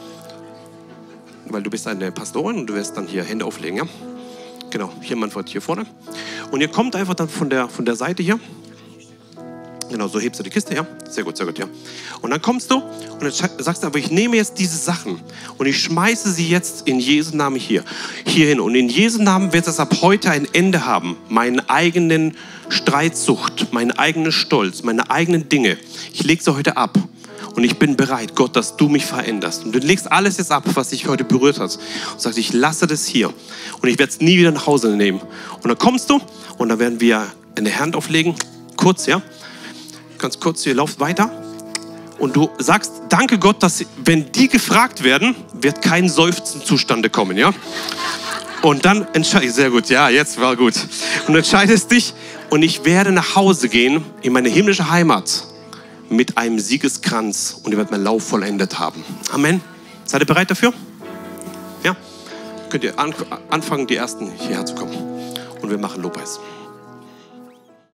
Weil du bist eine Pastorin und du wirst dann hier Hände auflegen. Ja? Genau, hier Manfred, hier vorne. Und ihr kommt einfach dann von der Seite hier. Genau, so hebst du die Kiste, ja? Sehr gut, ja. Und dann kommst du und dann sagst du aber, ich nehme jetzt diese Sachen und ich schmeiße sie jetzt in Jesu Namen hier hin. Und in Jesu Namen wird es ab heute ein Ende haben. Meinen eigenen Streitsucht, meinen eigenen Stolz, meine eigenen Dinge. Ich lege sie heute ab. Und ich bin bereit, Gott, dass du mich veränderst. Und du legst alles jetzt ab, was dich heute berührt hat. Und sagst, ich lasse das hier. Und ich werde es nie wieder nach Hause nehmen. Und dann kommst du und dann werden wir eine Hand auflegen. Kurz, ja? Ganz kurz, ihr lauft weiter. Und du sagst, danke Gott, dass wenn die gefragt werden, wird kein Seufzen zustande kommen, ja? Und dann entscheidest, sehr gut, ja, jetzt war gut. Und entscheidest dich und ich werde nach Hause gehen in meine himmlische Heimat mit einem Siegeskranz und ihr werdet meinen Lauf vollendet haben. Amen. Seid ihr bereit dafür? Ja? Könnt ihr anfangen, die Ersten hierher zu kommen. Und wir machen Lobpreis.